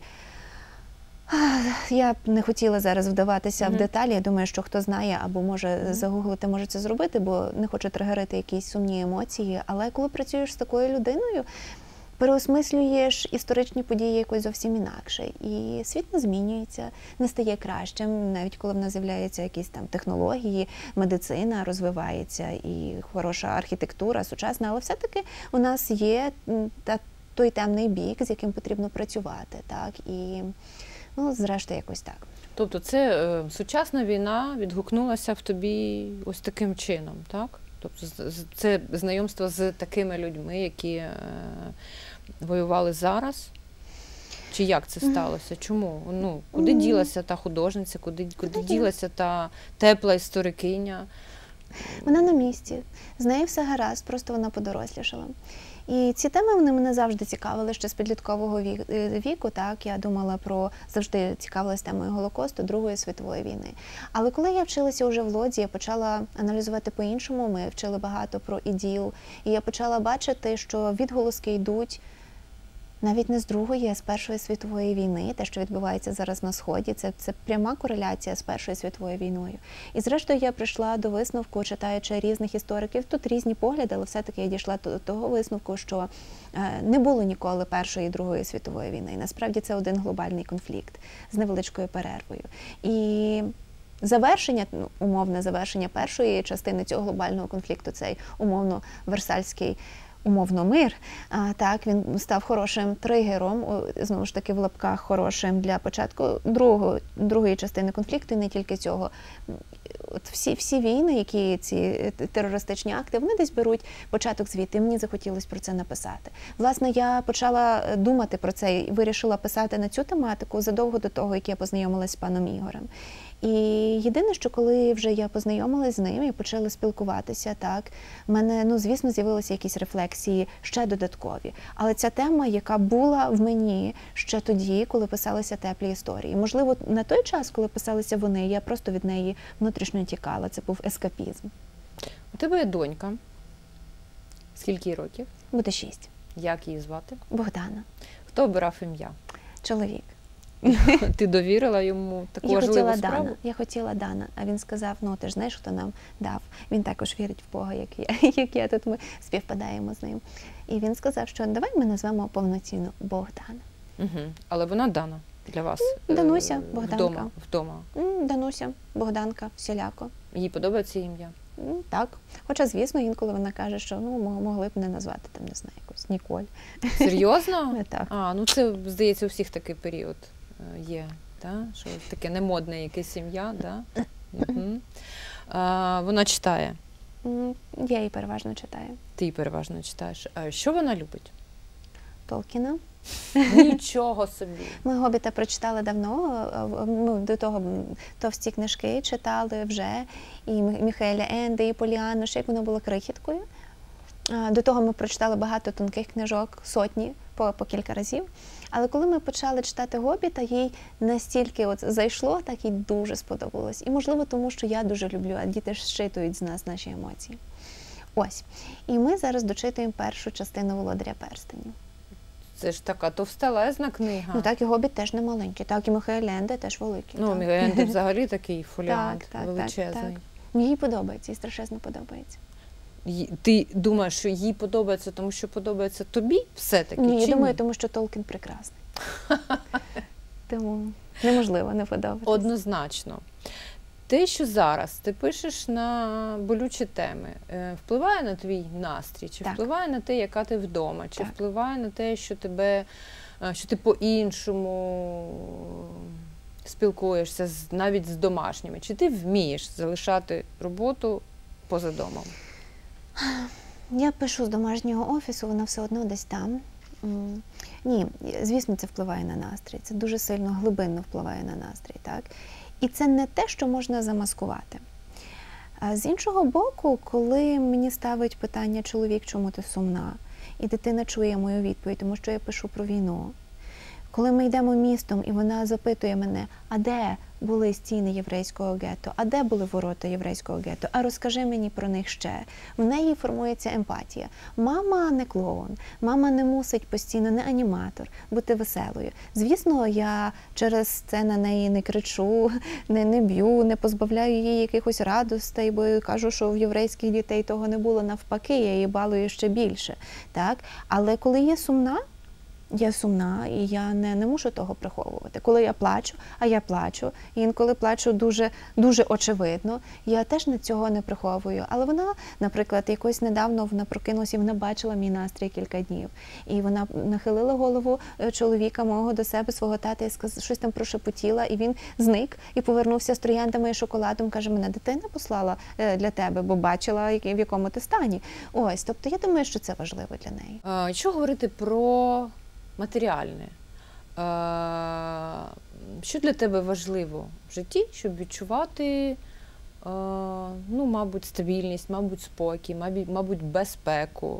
[SPEAKER 3] Я б не хотіла зараз вдаватися mm-hmm. в деталі. Я думаю, що хто знає або може mm-hmm. загуглити, може це зробити, бо не хочу тригерити якісь сумні емоції. Але коли працюєш з такою людиною, переосмислюєш історичні події якось зовсім інакше. І світ не змінюється, не стає кращим, навіть коли в нас з'являються якісь там технології, медицина розвивається і хороша архітектура, сучасна, але все-таки у нас є та, той темний бік, з яким потрібно працювати. Так? І ну, зрештою, якось так.
[SPEAKER 2] Тобто це е, сучасна війна відгукнулася в тобі ось таким чином, так? Тобто це знайомство з такими людьми, які е, воювали зараз? Чи як це сталося? Чому? Ну, куди mm. ділася та художниця, куди, куди ділася та тепла історикиня?
[SPEAKER 3] Вона на місці. З нею все гаразд, просто вона подорослішала. І ці теми вони мене завжди цікавили ще з підліткового віку. Так, я думала про, завжди цікавилась темою Голокосту, Другої світової війни. Але коли я вчилася вже в Лодзі, я почала аналізувати по-іншому, ми вчили багато про іділ, і я почала бачити, що відголоски йдуть навіть не з Другої, а з Першої світової війни. Те, що відбувається зараз на Сході, це, це пряма кореляція з Першою світовою війною. І зрештою я прийшла до висновку, читаючи різних істориків, тут різні погляди, але все-таки я дійшла до того висновку, що не було ніколи Першої і Другої світової війни. І насправді це один глобальний конфлікт з невеличкою перервою. І завершення, умовне завершення першої частини цього глобального конфлікту, цей умовно Версальський умовно мир, а, так, він став хорошим тригером, знову ж таки в лапках хорошим для початку другого, другої частини конфлікту, і не тільки цього. От всі, всі війни, які ці терористичні акти, вони десь беруть початок звідти, і мені захотілося про це написати. Власне, я почала думати про це і вирішила писати на цю тематику задовго до того, як я познайомилася з паном Ігорем. І єдине, що коли вже я познайомилась з ним і почала спілкуватися, так, в мене, ну, звісно, з'явилися якісь рефлексії ще додаткові. Але ця тема, яка була в мені ще тоді, коли писалися теплі історії. Можливо, на той час, коли писалися вони, я просто від неї внутрішньо тікала. Це був ескапізм.
[SPEAKER 2] У тебе є донька. Скільки їй років?
[SPEAKER 3] Буде шість.
[SPEAKER 2] Як її звати?
[SPEAKER 3] Богдана.
[SPEAKER 2] Хто обирав ім'я?
[SPEAKER 3] Чоловік.
[SPEAKER 2] Ти довірила йому таку
[SPEAKER 3] я
[SPEAKER 2] важливу
[SPEAKER 3] хотіла
[SPEAKER 2] справу?
[SPEAKER 3] Дана. Я хотіла Дана, а він сказав, ну ти ж знаєш, хто нам дав. Він також вірить в Бога, як я, як я тут ми співпадаємо з ним. І він сказав, що давай ми назвемо повноцінно Богдана.
[SPEAKER 2] Угу. Але вона Дана для вас?
[SPEAKER 3] Дануся, Богданка.
[SPEAKER 2] Вдома? Вдома.
[SPEAKER 3] Дануся, Богданка, всіляко.
[SPEAKER 2] Їй подобається ім'я?
[SPEAKER 3] Так. Хоча, звісно, інколи вона каже, що ну, могли б не назвати, там, не знаю, якось Ніколь.
[SPEAKER 2] Серйозно?
[SPEAKER 3] Так.
[SPEAKER 2] А, ну це, здається, у всіх такий період є, та? Що таке немодне якесь ім'я, да? Угу. А, вона читає?
[SPEAKER 3] Я її переважно читаю.
[SPEAKER 2] Ти її переважно читаєш. А що вона любить?
[SPEAKER 3] Толкіна.
[SPEAKER 2] Нічого собі.
[SPEAKER 3] Ми «Гобіта» прочитали давно, ми до того товсті книжки читали вже, і Міхеля Енде, і Поліанну, ще як воно було крихіткою. До того ми прочитали багато тонких книжок, сотні, по, по кілька разів. Але коли ми почали читати «Гобіта», їй настільки от зайшло, так їй дуже сподобалось. І, можливо, тому що я дуже люблю, а діти ж зчитують з нас наші емоції. Ось. І ми зараз дочитуємо першу частину «Володаря перстенів».
[SPEAKER 2] Це ж така товстелезна книга.
[SPEAKER 3] Ну так, і «Гобіт» теж не маленький, так, і Міхеля Енде теж великий.
[SPEAKER 2] Ну,
[SPEAKER 3] так.
[SPEAKER 2] Міхеля Енде взагалі такий фоліант
[SPEAKER 3] Так, так,
[SPEAKER 2] величезний.
[SPEAKER 3] так, так. Їй подобається, їй страшенно подобається.
[SPEAKER 2] Й- Ти думаєш, що їй подобається, тому що подобається тобі все-таки?
[SPEAKER 3] Ні, я
[SPEAKER 2] чи
[SPEAKER 3] думаю,
[SPEAKER 2] ні?
[SPEAKER 3] тому що Толкін прекрасний. Тому неможливо не подобатися.
[SPEAKER 2] Однозначно. Те, що зараз ти пишеш на болючі теми, е, впливає на твій настрій? Чи
[SPEAKER 3] Так.
[SPEAKER 2] впливає на те, яка ти вдома? Чи
[SPEAKER 3] Так.
[SPEAKER 2] впливає на те, що тебе, е, що ти по-іншому спілкуєшся з, навіть з домашніми? Чи ти вмієш залишати роботу поза домом?
[SPEAKER 3] Я пишу з домашнього офісу, вона все одно десь там. М, Ні, звісно, це впливає на настрій. Це дуже сильно, глибинно впливає на настрій, так? І це не те, що можна замаскувати. А з іншого боку, коли мені ставить питання чоловік, чому ти сумна, і дитина чує мою відповідь, тому що я пишу про війну. Коли ми йдемо містом, і вона запитує мене, а де були стіни єврейського гетто, а де були ворота єврейського гетто, а розкажи мені про них ще. В неї формується емпатія. Мама не клоун, мама не мусить постійно, не аніматор, бути веселою. Звісно, я через це на неї не кричу, не, не б'ю, не позбавляю її якихось радостей, бо кажу, що в єврейських дітей того не було, навпаки, я її балую ще більше. Так? Але коли я сумна, я сумна, і я не, не мушу того приховувати. Коли я плачу, а я плачу, і інколи плачу дуже, дуже очевидно, я теж на цього не приховую. Але вона, наприклад, якось недавно вона прокинулася, і вона бачила мій настрій кілька днів. І вона нахилила голову чоловіка мого до себе, свого тата, і сказ... щось там прошепотіла, і він зник, і повернувся з трояндами і шоколадом. Каже, мене дитина послала для тебе, бо бачила, в якому ти стані. Ось, тобто я думаю, що це важливо для неї.
[SPEAKER 2] А, Якщо говорити про матеріальне, що для тебе важливо в житті, щоб відчувати, ну, мабуть, стабільність, мабуть, спокій, мабуть, мабуть, безпеку?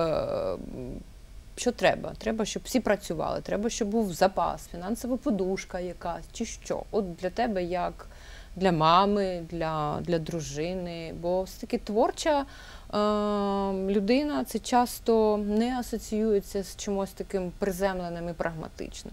[SPEAKER 2] Що треба? Треба, щоб всі працювали, треба, щоб був запас, фінансова подушка якась, чи що? От для тебе як для мами, для, для дружини, бо все-таки творча людина це часто не асоціюється з чимось таким приземленим і прагматичним.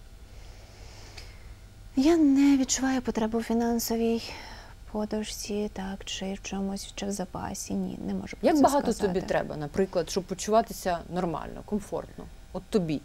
[SPEAKER 3] Я не відчуваю потребу в фінансовій подушці, так, чи в чомусь, чи в запасі. Ні, не можу про
[SPEAKER 2] Як
[SPEAKER 3] це
[SPEAKER 2] багато
[SPEAKER 3] сказати.
[SPEAKER 2] тобі треба, наприклад, щоб почуватися нормально, комфортно? От тобі.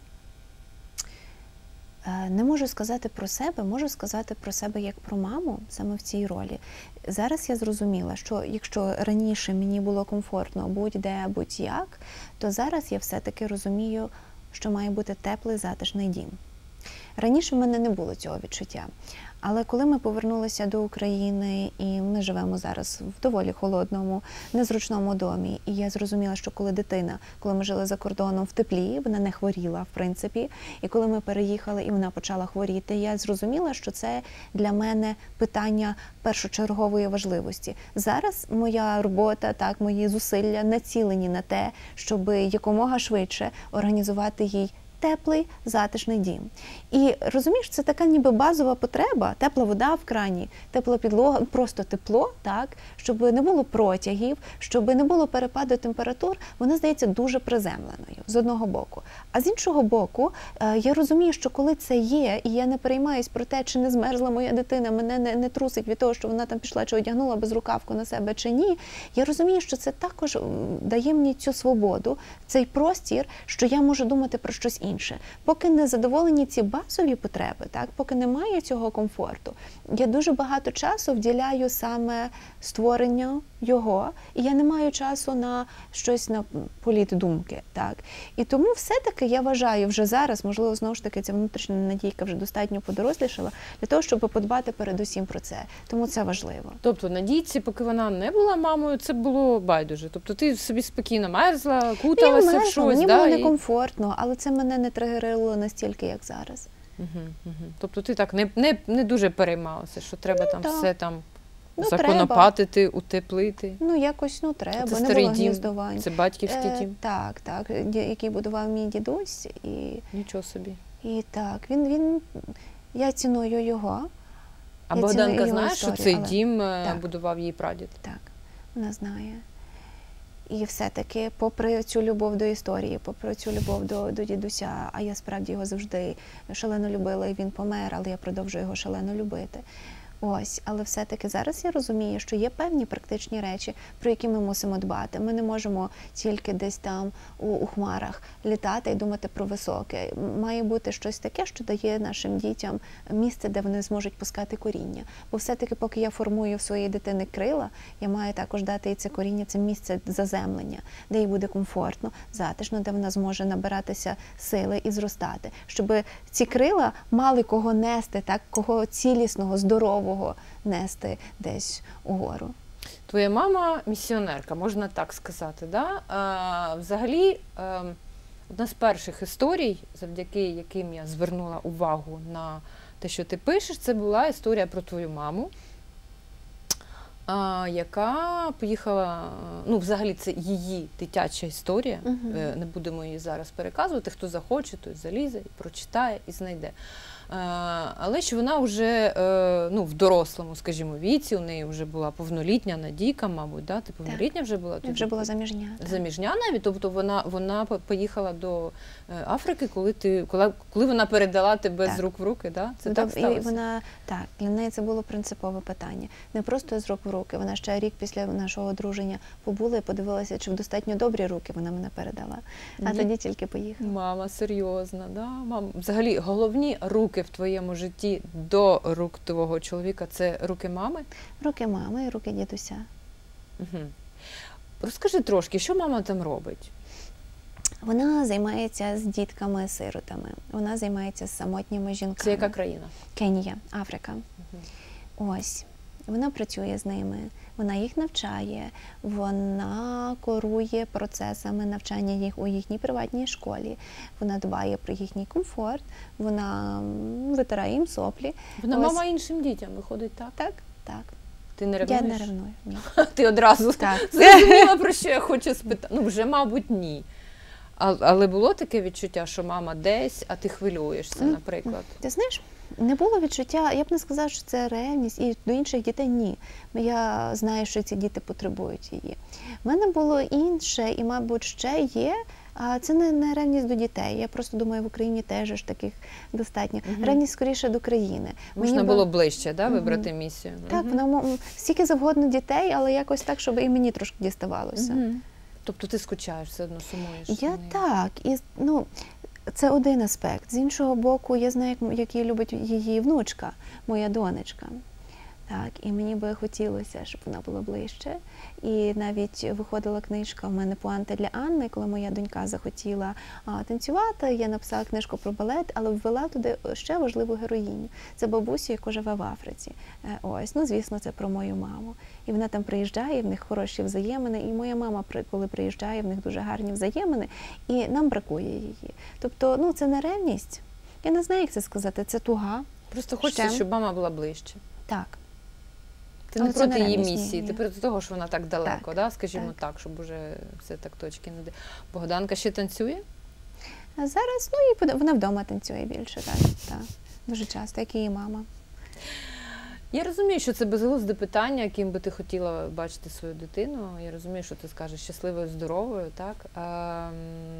[SPEAKER 3] Не можу сказати про себе, можу сказати про себе як про маму, саме в цій ролі. Зараз я зрозуміла, що якщо раніше мені було комфортно будь-де, будь-як, то зараз я все-таки розумію, що має бути теплий, затишний дім. Раніше в мене не було цього відчуття. Але коли ми повернулися до України, і ми живемо зараз в доволі холодному, незручному домі, і я зрозуміла, що коли дитина, коли ми жили за кордоном в теплі, вона не хворіла, в принципі, і коли ми переїхали, і вона почала хворіти, я зрозуміла, що це для мене питання першочергової важливості. Зараз моя робота, так, мої зусилля націлені на те, щоб якомога швидше організувати їй теплий, затишний дім. І, розумієш, це така ніби базова потреба, тепла вода в крані, тепла підлога, просто тепло, так, щоб не було протягів, щоб не було перепаду температур, вона здається дуже приземленою, з одного боку. А з іншого боку, я розумію, що коли це є, і я не переймаюсь про те, чи не змерзла моя дитина, мене не, не трусить від того, що вона там пішла, чи одягнула безрукавку на себе, чи ні, я розумію, що це також дає мені цю свободу, цей простір, що я можу думати про щось інше. Інше. Поки не задоволені ці базові потреби, так, поки немає цього комфорту, я дуже багато часу вділяю саме створенню його, і я не маю часу на щось, на політ думки. Так. І тому все-таки я вважаю вже зараз, можливо, знову ж таки, ця внутрішня Надійка вже достатньо подорослішала, для того, щоб подбати передусім про це. Тому це важливо.
[SPEAKER 2] Тобто Надійці, поки вона не була мамою, це було байдуже? Тобто ти собі спокійно мерзла, куталася в щось?
[SPEAKER 3] Мені
[SPEAKER 2] да,
[SPEAKER 3] було
[SPEAKER 2] і...
[SPEAKER 3] некомфортно, але це мене не тригерило настільки, як зараз.
[SPEAKER 2] Угу, угу. Тобто ти так не, не, не дуже переймалася, що треба
[SPEAKER 3] Ну,
[SPEAKER 2] там
[SPEAKER 3] так.
[SPEAKER 2] все там
[SPEAKER 3] Ну,
[SPEAKER 2] законопатити, утеплити.
[SPEAKER 3] Ну, якось, ну, треба,
[SPEAKER 2] Це
[SPEAKER 3] не
[SPEAKER 2] старий
[SPEAKER 3] було
[SPEAKER 2] дім,
[SPEAKER 3] гніздувань.
[SPEAKER 2] це батьківський
[SPEAKER 3] Е,
[SPEAKER 2] дім.
[SPEAKER 3] Так, так, ді- який будував мій дідусь. І,
[SPEAKER 2] Нічого собі.
[SPEAKER 3] і так, він, він, я ціную його.
[SPEAKER 2] А
[SPEAKER 3] Я
[SPEAKER 2] Богданка
[SPEAKER 3] ціную його
[SPEAKER 2] знає, що
[SPEAKER 3] історію,
[SPEAKER 2] цей
[SPEAKER 3] але-
[SPEAKER 2] дім е,
[SPEAKER 3] Так.
[SPEAKER 2] будував її прадід?
[SPEAKER 3] Так, вона знає. І все-таки, попри цю любов до історії, попри цю любов до, до дідуся, а я справді його завжди шалено любила, і він помер, але я продовжую його шалено любити. Ось, але все-таки зараз я розумію, що є певні практичні речі, про які ми мусимо дбати. Ми не можемо тільки десь там у, у хмарах літати і думати про високе. Має бути щось таке, що дає нашим дітям місце, де вони зможуть пускати коріння. Бо все-таки, поки я формую в своїй дитини крила, я маю також дати їй це коріння, це місце заземлення, де їй буде комфортно, затишно, де вона зможе набиратися сили і зростати. Щоб ці крила мали кого нести, так, кого цілісного, здорового нести десь угору.
[SPEAKER 2] Твоя мама місіонерка, можна так сказати, да? А, взагалі, е, одна з перших історій, завдяки яким я звернула увагу на те, що ти пишеш, це була історія про твою маму, а, яка поїхала, ну, взагалі, це її дитяча історія,
[SPEAKER 3] Мгм.
[SPEAKER 2] е, не будемо її зараз переказувати, хто захоче, той залізе, і прочитає, і знайде. Е, Але що вона вже е, ну, в дорослому, скажімо, віці, у неї вже була повнолітня Надійка, мабуть, да? Ти повнолітня вже була?
[SPEAKER 3] Я
[SPEAKER 2] тоді?
[SPEAKER 3] вже була заміжня. так.
[SPEAKER 2] Заміжня навіть, тобто вона, вона по- поїхала до е, Африки, коли, ти, коли, коли вона передала тебе
[SPEAKER 3] Так.
[SPEAKER 2] з рук в руки, да? Це
[SPEAKER 3] Ну,
[SPEAKER 2] так
[SPEAKER 3] доб- і
[SPEAKER 2] сталося?
[SPEAKER 3] вона, так, для неї це було принципове питання. Не просто з рук в руки. Вона ще рік після нашого одруження побула і подивилася, чи в достатньо добрі руки вона мене передала. А
[SPEAKER 2] Ні.
[SPEAKER 3] тоді тільки поїхала.
[SPEAKER 2] Мама серйозна, да? Мам, взагалі головні руки в твоєму житті до рук твого чоловіка – це руки мами?
[SPEAKER 3] Руки мами і руки дідуся.
[SPEAKER 2] Угу. Розкажи трошки, що мама там робить?
[SPEAKER 3] Вона займається з дітками-сиротами. Вона займається з самотніми жінками.
[SPEAKER 2] Це яка країна?
[SPEAKER 3] Кенія, Африка.
[SPEAKER 2] Угу.
[SPEAKER 3] Ось. Вона працює з ними, вона їх навчає, вона керує процесами навчання їх у їхній приватній школі, вона дбає про їхній комфорт, вона м, витирає їм соплі.
[SPEAKER 2] Вона
[SPEAKER 3] Ось.
[SPEAKER 2] мама іншим дітям виходить, так?
[SPEAKER 3] Так, так.
[SPEAKER 2] Ти не
[SPEAKER 3] Я
[SPEAKER 2] ревнуєш?
[SPEAKER 3] не ревную. Ні.
[SPEAKER 2] Ти одразу
[SPEAKER 3] Так.
[SPEAKER 2] зрозуміла, про що я хочу спитати. Ну, вже, мабуть, ні. А, але було таке відчуття, що мама десь, а ти хвилюєшся,
[SPEAKER 3] М.
[SPEAKER 2] наприклад?
[SPEAKER 3] Ти знаєш, не було відчуття, я б не сказала, що це ревність, і до інших дітей ні. Я знаю, що ці діти потребують її. В мене було інше, і, мабуть, ще є. А це не, не ревність до дітей. Я просто думаю, в Україні теж ж таких достатньо.
[SPEAKER 2] Мгм.
[SPEAKER 3] Ревність скоріше до країни.
[SPEAKER 2] Можна
[SPEAKER 3] Мені
[SPEAKER 2] було
[SPEAKER 3] би-
[SPEAKER 2] ближче, да,
[SPEAKER 3] Мгм.
[SPEAKER 2] вибрати місію?
[SPEAKER 3] Так,
[SPEAKER 2] Мгм.
[SPEAKER 3] вона мо- стільки завгодно дітей, але якось так, щоб і мені трошки діставалося.
[SPEAKER 2] Мгм. Тобто ти скучаєш, все одно сумуєш?
[SPEAKER 3] Я
[SPEAKER 2] за нею?
[SPEAKER 3] так, і ну це один аспект. З іншого боку, я знаю, як, як її любить її внучка, моя донечка. Так, і мені би хотілося, щоб вона була ближче. І навіть виходила книжка в мене «Пуанти для Анни», коли моя донька захотіла а, танцювати. Я написала книжку про балет, але ввела туди ще важливу героїню. Це бабусю, яка живе в Африці. Е, Ось, ну звісно, це про мою маму. І вона там приїжджає, в них хороші взаємини. І моя мама, при- коли приїжджає, в них дуже гарні взаємини, і нам бракує її. Тобто, ну це не ревність. Я не знаю, як це сказати. Це туга.
[SPEAKER 2] Просто хочеться,
[SPEAKER 3] Ще?
[SPEAKER 2] щоб мама була ближче.
[SPEAKER 3] Так.
[SPEAKER 2] Ти
[SPEAKER 3] Але
[SPEAKER 2] не
[SPEAKER 3] це
[SPEAKER 2] проти
[SPEAKER 3] не
[SPEAKER 2] її
[SPEAKER 3] ревність, ні,
[SPEAKER 2] місії,
[SPEAKER 3] ні.
[SPEAKER 2] ти проти того, що вона так далеко,
[SPEAKER 3] Так,
[SPEAKER 2] да? Скажімо
[SPEAKER 3] так.
[SPEAKER 2] так. щоб уже все так точки не де. Богданка ще танцює?
[SPEAKER 3] А зараз, ну, і под- вона вдома танцює більше, так, так. Дуже часто, як і її мама.
[SPEAKER 2] Я розумію, що це безглузде питання, яким би ти хотіла бачити свою дитину. Я розумію, що ти скажеш щасливою, здоровою, так? Ем,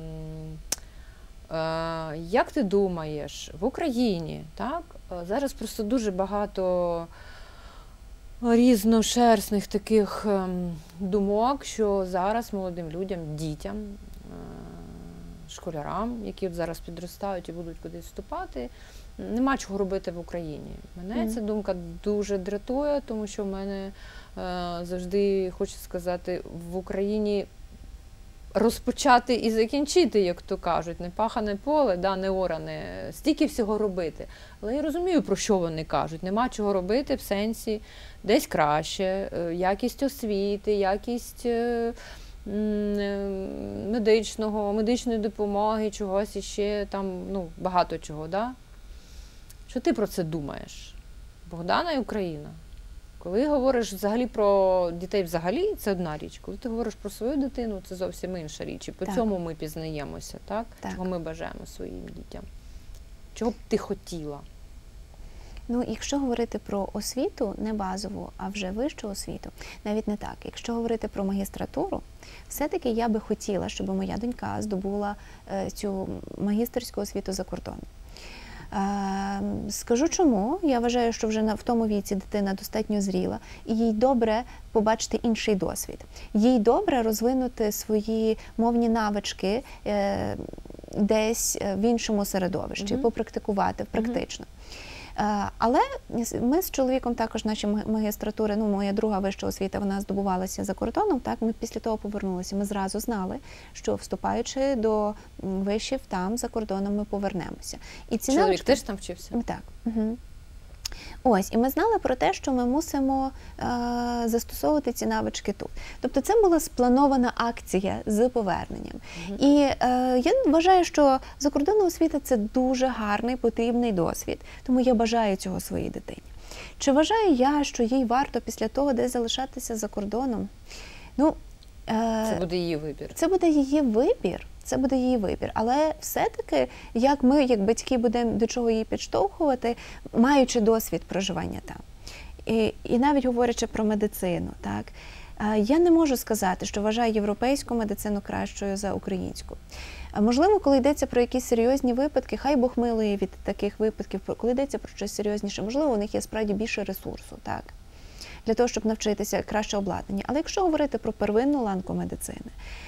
[SPEAKER 2] е, як ти думаєш, в Україні, так? е, Зараз просто дуже багато різношерстних таких ем, думок, що зараз молодим людям, дітям, е, школярам, які от зараз підростають і будуть кудись вступати, нема чого робити в Україні. Мене
[SPEAKER 3] Мгм.
[SPEAKER 2] ця думка дуже дратує, тому що в мене е, завжди, хочу сказати, в Україні розпочати і закінчити, як то кажуть, не пахане поле, да, не оране, стільки всього робити. Але я розумію, про що вони кажуть. Нема чого робити в сенсі десь краще, е, якість освіти, якість е, м, е, медичного, медичної допомоги, чогось іще, там, ну, багато чого, да? Що ти про це думаєш? Богдана і Україна. Коли говориш взагалі про дітей взагалі, це одна річ. Коли ти говориш про свою дитину, це зовсім інша річ. І по
[SPEAKER 3] Так.
[SPEAKER 2] цьому ми пізнаємося, так?
[SPEAKER 3] Так.
[SPEAKER 2] Чого ми бажаємо своїм дітям. Чого б ти хотіла?
[SPEAKER 3] Ну, якщо говорити про освіту, не базову, а вже вищу освіту, навіть не так. Якщо говорити про магістратуру, все-таки я би хотіла, щоб моя донька здобула е, цю магістерську освіту за кордоном. Е, Скажу чому. Я вважаю, що вже на, в тому віці дитина достатньо зріла, і їй добре побачити інший досвід. Їй добре розвинути свої мовні навички е, десь в іншому середовищі,
[SPEAKER 2] Мгм.
[SPEAKER 3] попрактикувати практично. Е, Але ми з чоловіком також наші магістратури, ну, моя друга вища освіта, вона здобувалася за кордоном, так, ми після того повернулися. Ми зразу знали, що вступаючи до м, вишів там, за кордоном, ми повернемося. І ці
[SPEAKER 2] Чоловік
[SPEAKER 3] навички-
[SPEAKER 2] теж там вчився?
[SPEAKER 3] Так. Угу. Ось, і ми знали про те, що ми мусимо е, застосовувати ці навички тут. Тобто це була спланована акція з поверненням.
[SPEAKER 2] Мгм.
[SPEAKER 3] І е, я вважаю, що закордонна освіта – це дуже гарний, потрібний досвід. Тому я бажаю цього своїй дитині. Чи вважаю я, що їй варто після того десь залишатися за кордоном? Ну, е,
[SPEAKER 2] Це буде її вибір.
[SPEAKER 3] це буде її вибір. Це буде її вибір. Але все-таки, як ми, як батьки, будемо до чого її підштовхувати, маючи досвід проживання там. І, і навіть говорячи про медицину, так, е, я не можу сказати, що вважаю європейську медицину кращою за українську. Е, Можливо, коли йдеться про якісь серйозні випадки, хай Бог милує від таких випадків, коли йдеться про щось серйозніше, можливо, у них є справді більше ресурсу, так, для того, щоб навчитися краще обладнання. Але якщо говорити про первинну ланку медицини,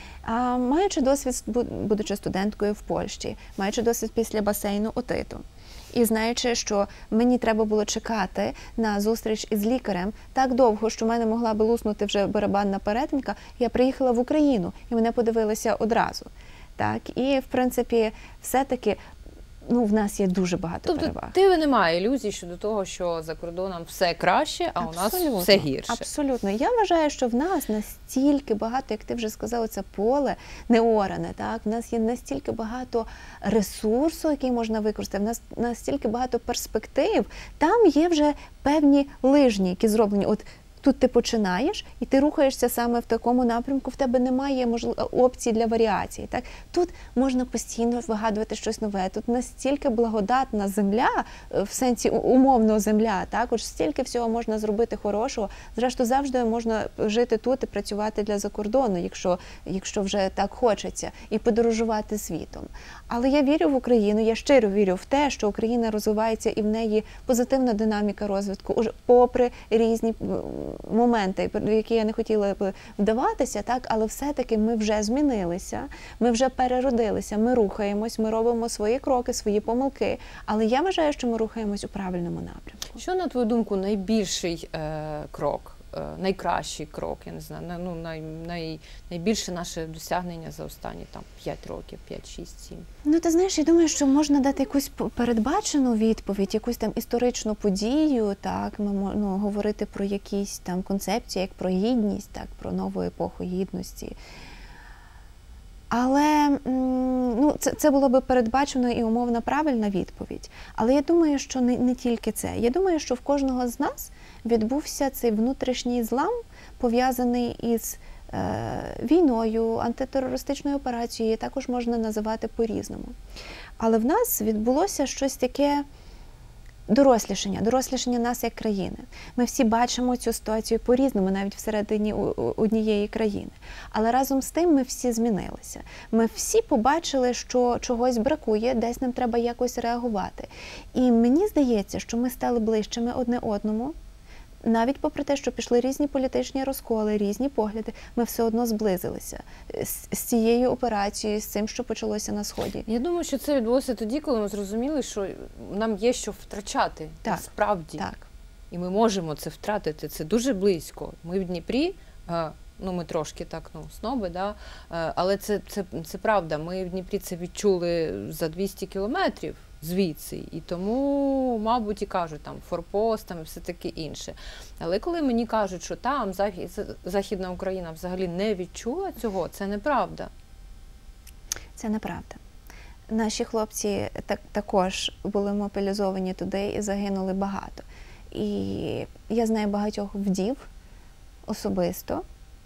[SPEAKER 3] а маючи досвід, будучи студенткою в Польщі, маючи досвід після басейну отиту, і знаючи, що мені треба було чекати на зустріч із лікарем так довго, що в мене могла би луснути вже барабанна перетинка, я приїхала в Україну, і мене подивилися одразу. Так, і, в принципі, все-таки, ну, в нас є дуже багато
[SPEAKER 2] Тобто
[SPEAKER 3] переваг.
[SPEAKER 2] ти немає ілюзій щодо того, що за кордоном все краще, а у нас все гірше.
[SPEAKER 3] Абсолютно. Я вважаю, що в нас настільки багато, як ти вже сказала, це поле неоране, так? В нас є настільки багато ресурсу, який можна використати, в нас настільки багато перспектив. Там є вже певні лижні, які зроблені. От тут ти починаєш, і ти рухаєшся саме в такому напрямку, в тебе немає можливо, опцій для варіації. Так? Тут можна постійно вигадувати щось нове, тут настільки благодатна земля, в сенсі умовно земля, також стільки всього можна зробити хорошого. Зрештою, завжди можна жити тут і працювати для закордону, якщо, якщо вже так хочеться, і подорожувати світом. Але я вірю в Україну, я щиро вірю в те, що Україна розвивається і в неї позитивна динаміка розвитку, уже попри різні моменти, в які я не хотіла б вдаватися, так, але все-таки ми вже змінилися, ми вже переродилися, ми рухаємось, ми робимо свої кроки, свої помилки, але я вважаю, що ми рухаємось у правильному напрямку.
[SPEAKER 2] Що, на твою думку, найбільший е, крок, е, найкращий крок, я не знаю, ну, най, най, найбільше наше досягнення за останні там п'ять років, п'ять, шість, сім?
[SPEAKER 3] Ну, ти знаєш, я думаю, що можна дати якусь передбачену відповідь, якусь там історичну подію, так, ми можемо ну, говорити про якісь там концепції, як про гідність, так, про нову епоху гідності. Але ну, це, це було би передбачено і умовно правильна відповідь. Але я думаю, що не, не тільки це. Я думаю, що в кожного з нас відбувся цей внутрішній злам, пов'язаний із е, війною, антитерористичною операцією, також можна називати по-різному. Але в нас відбулося щось таке дорослішання, дорослішання нас як країни. Ми всі бачимо цю ситуацію по-різному, навіть всередині однієї країни. Але разом з тим ми всі змінилися. Ми всі побачили, що чогось бракує, десь нам треба якось реагувати. І мені здається, що ми стали ближчими одне одному, навіть попри те, що пішли різні політичні розколи, різні погляди, ми все одно зблизилися з, з цією операцією, з цим, що почалося на Сході.
[SPEAKER 2] Я думаю, що це відбулося тоді, коли ми зрозуміли, що нам є що втрачати,
[SPEAKER 3] Так,
[SPEAKER 2] насправді.
[SPEAKER 3] Так.
[SPEAKER 2] І ми можемо це втратити, це дуже близько. Ми в Дніпрі, ну ми трошки так, ну, сноби, да? Але це, це, це правда, ми в Дніпрі це відчули за двісті кілометрів. звідси. І тому, мабуть, і кажуть, там, форпост, там, і все таке інше. Але коли мені кажуть, що там Захід, Західна Україна взагалі не відчула цього, це неправда.
[SPEAKER 3] Це неправда. Наші хлопці так, також були мобілізовані туди і загинули багато. І я знаю багатьох вдів особисто,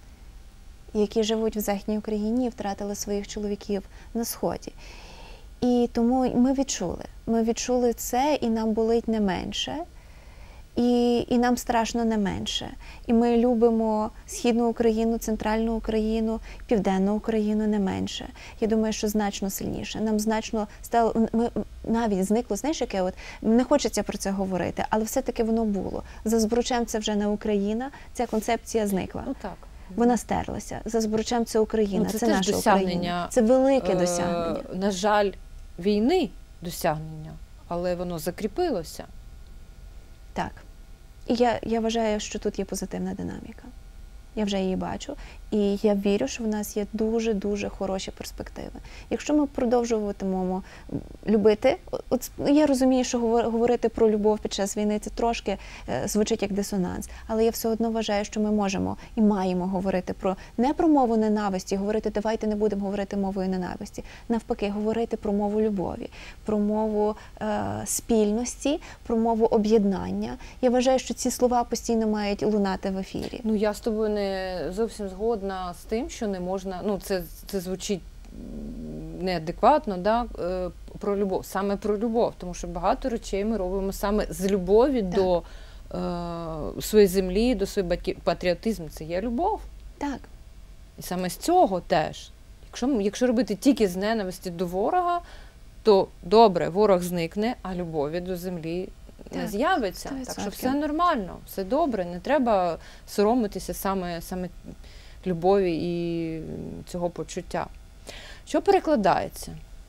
[SPEAKER 3] які живуть в Західній Україні і втратили своїх чоловіків на Сході. І тому ми відчули. Ми відчули це, і нам болить не менше, і, і нам страшно не менше. І ми любимо Східну Україну, Центральну Україну, Південну Україну не менше. Я думаю, що значно сильніше. Нам значно стало, ми навіть зникло, знаєш, яке от, не хочеться про це говорити, але все-таки воно було. За Збручем це вже не Україна, ця концепція зникла.
[SPEAKER 2] Ну так.
[SPEAKER 3] Вона стерлася. За Збручем це Україна,
[SPEAKER 2] Ну, це
[SPEAKER 3] це
[SPEAKER 2] теж
[SPEAKER 3] наша
[SPEAKER 2] досягнення,
[SPEAKER 3] Україна. Це велике
[SPEAKER 2] е,
[SPEAKER 3] досягнення.
[SPEAKER 2] На жаль, війни досягнення, але воно закріпилося.
[SPEAKER 3] Так. І я, я вважаю, що тут є позитивна динаміка. Я вже її бачу. І я вірю, що в нас є дуже-дуже хороші перспективи. Якщо ми продовжуватимемо любити, от я розумію, що говорити про любов під час війни – це трошки е, звучить як дисонанс, але я все одно вважаю, що ми можемо і маємо говорити про не про мову ненависті, говорити давайте не будемо говорити мовою ненависті, навпаки, говорити про мову любові, про мову е, спільності, про мову об'єднання. Я вважаю, що ці слова постійно мають лунати в ефірі.
[SPEAKER 2] Ну, я з тобою не зовсім згодна з тим, що не можна, ну, це, це звучить неадекватно, да, е, про любов, саме про любов, тому що багато речей ми робимо саме з любові
[SPEAKER 3] Так.
[SPEAKER 2] до е, своєї землі, до своєї батьків. Патріотизм – це є любов.
[SPEAKER 3] Так.
[SPEAKER 2] І саме з цього теж. Якщо, якщо робити тільки з ненависті до ворога, то добре, ворог зникне, а любові до землі не
[SPEAKER 3] Так,
[SPEAKER 2] з'явиться.
[SPEAKER 3] сто
[SPEAKER 2] Так що
[SPEAKER 3] відсотків.
[SPEAKER 2] все нормально, все добре, не треба соромитися саме, саме любові і цього почуття. Що перекладається?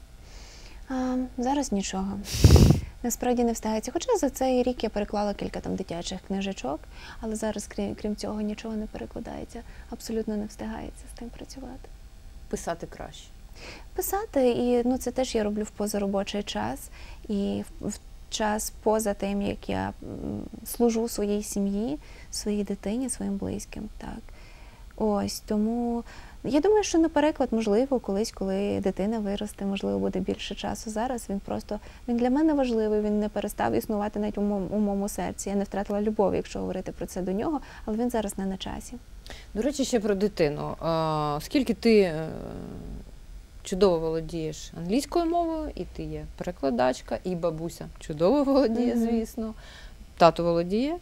[SPEAKER 3] А, зараз нічого. Насправді не встигається. Хоча за цей рік я переклала кілька там дитячих книжечок, але зараз, крім, крім цього, нічого не перекладається. Абсолютно не встигається з тим працювати.
[SPEAKER 2] Писати краще.
[SPEAKER 3] Писати, і ну, це теж я роблю в позаробочий час. І в, в час поза тим, як я м, служу своїй сім'ї, своїй дитині, своїм близьким. Так. Ось, тому я думаю, що на переклад, можливо, колись, коли дитина виросте, можливо, буде більше часу. Зараз він просто, він для мене важливий, він не перестав існувати навіть у моєму, у моєму серці. Я не втратила любові, якщо говорити про це до нього, але він зараз не на часі.
[SPEAKER 2] До речі, ще про дитину. А, скільки ти е, чудово володієш англійською мовою, і ти є перекладачка, і бабуся чудово володіє,
[SPEAKER 3] Мгм.
[SPEAKER 2] звісно. Тато володіє?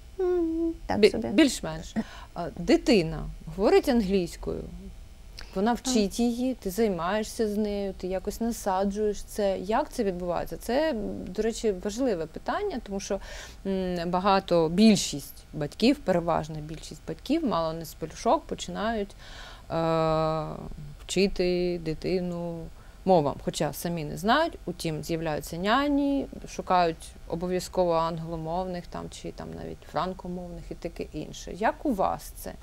[SPEAKER 3] М, Так
[SPEAKER 2] Бі-
[SPEAKER 3] собі.
[SPEAKER 2] Більш-менш. А, Дитина говорить англійською, вона вчить її, ти займаєшся з нею, ти якось насаджуєш це. Як це відбувається? Це, до речі, важливе питання, тому що м, багато, більшість батьків, переважна більшість батьків, мало не з пелюшок, починають е- вчити дитину мовам, хоча самі не знають, утім з'являються няні, шукають обов'язково англомовних там, чи там навіть франкомовних і таке інше. Як у вас це?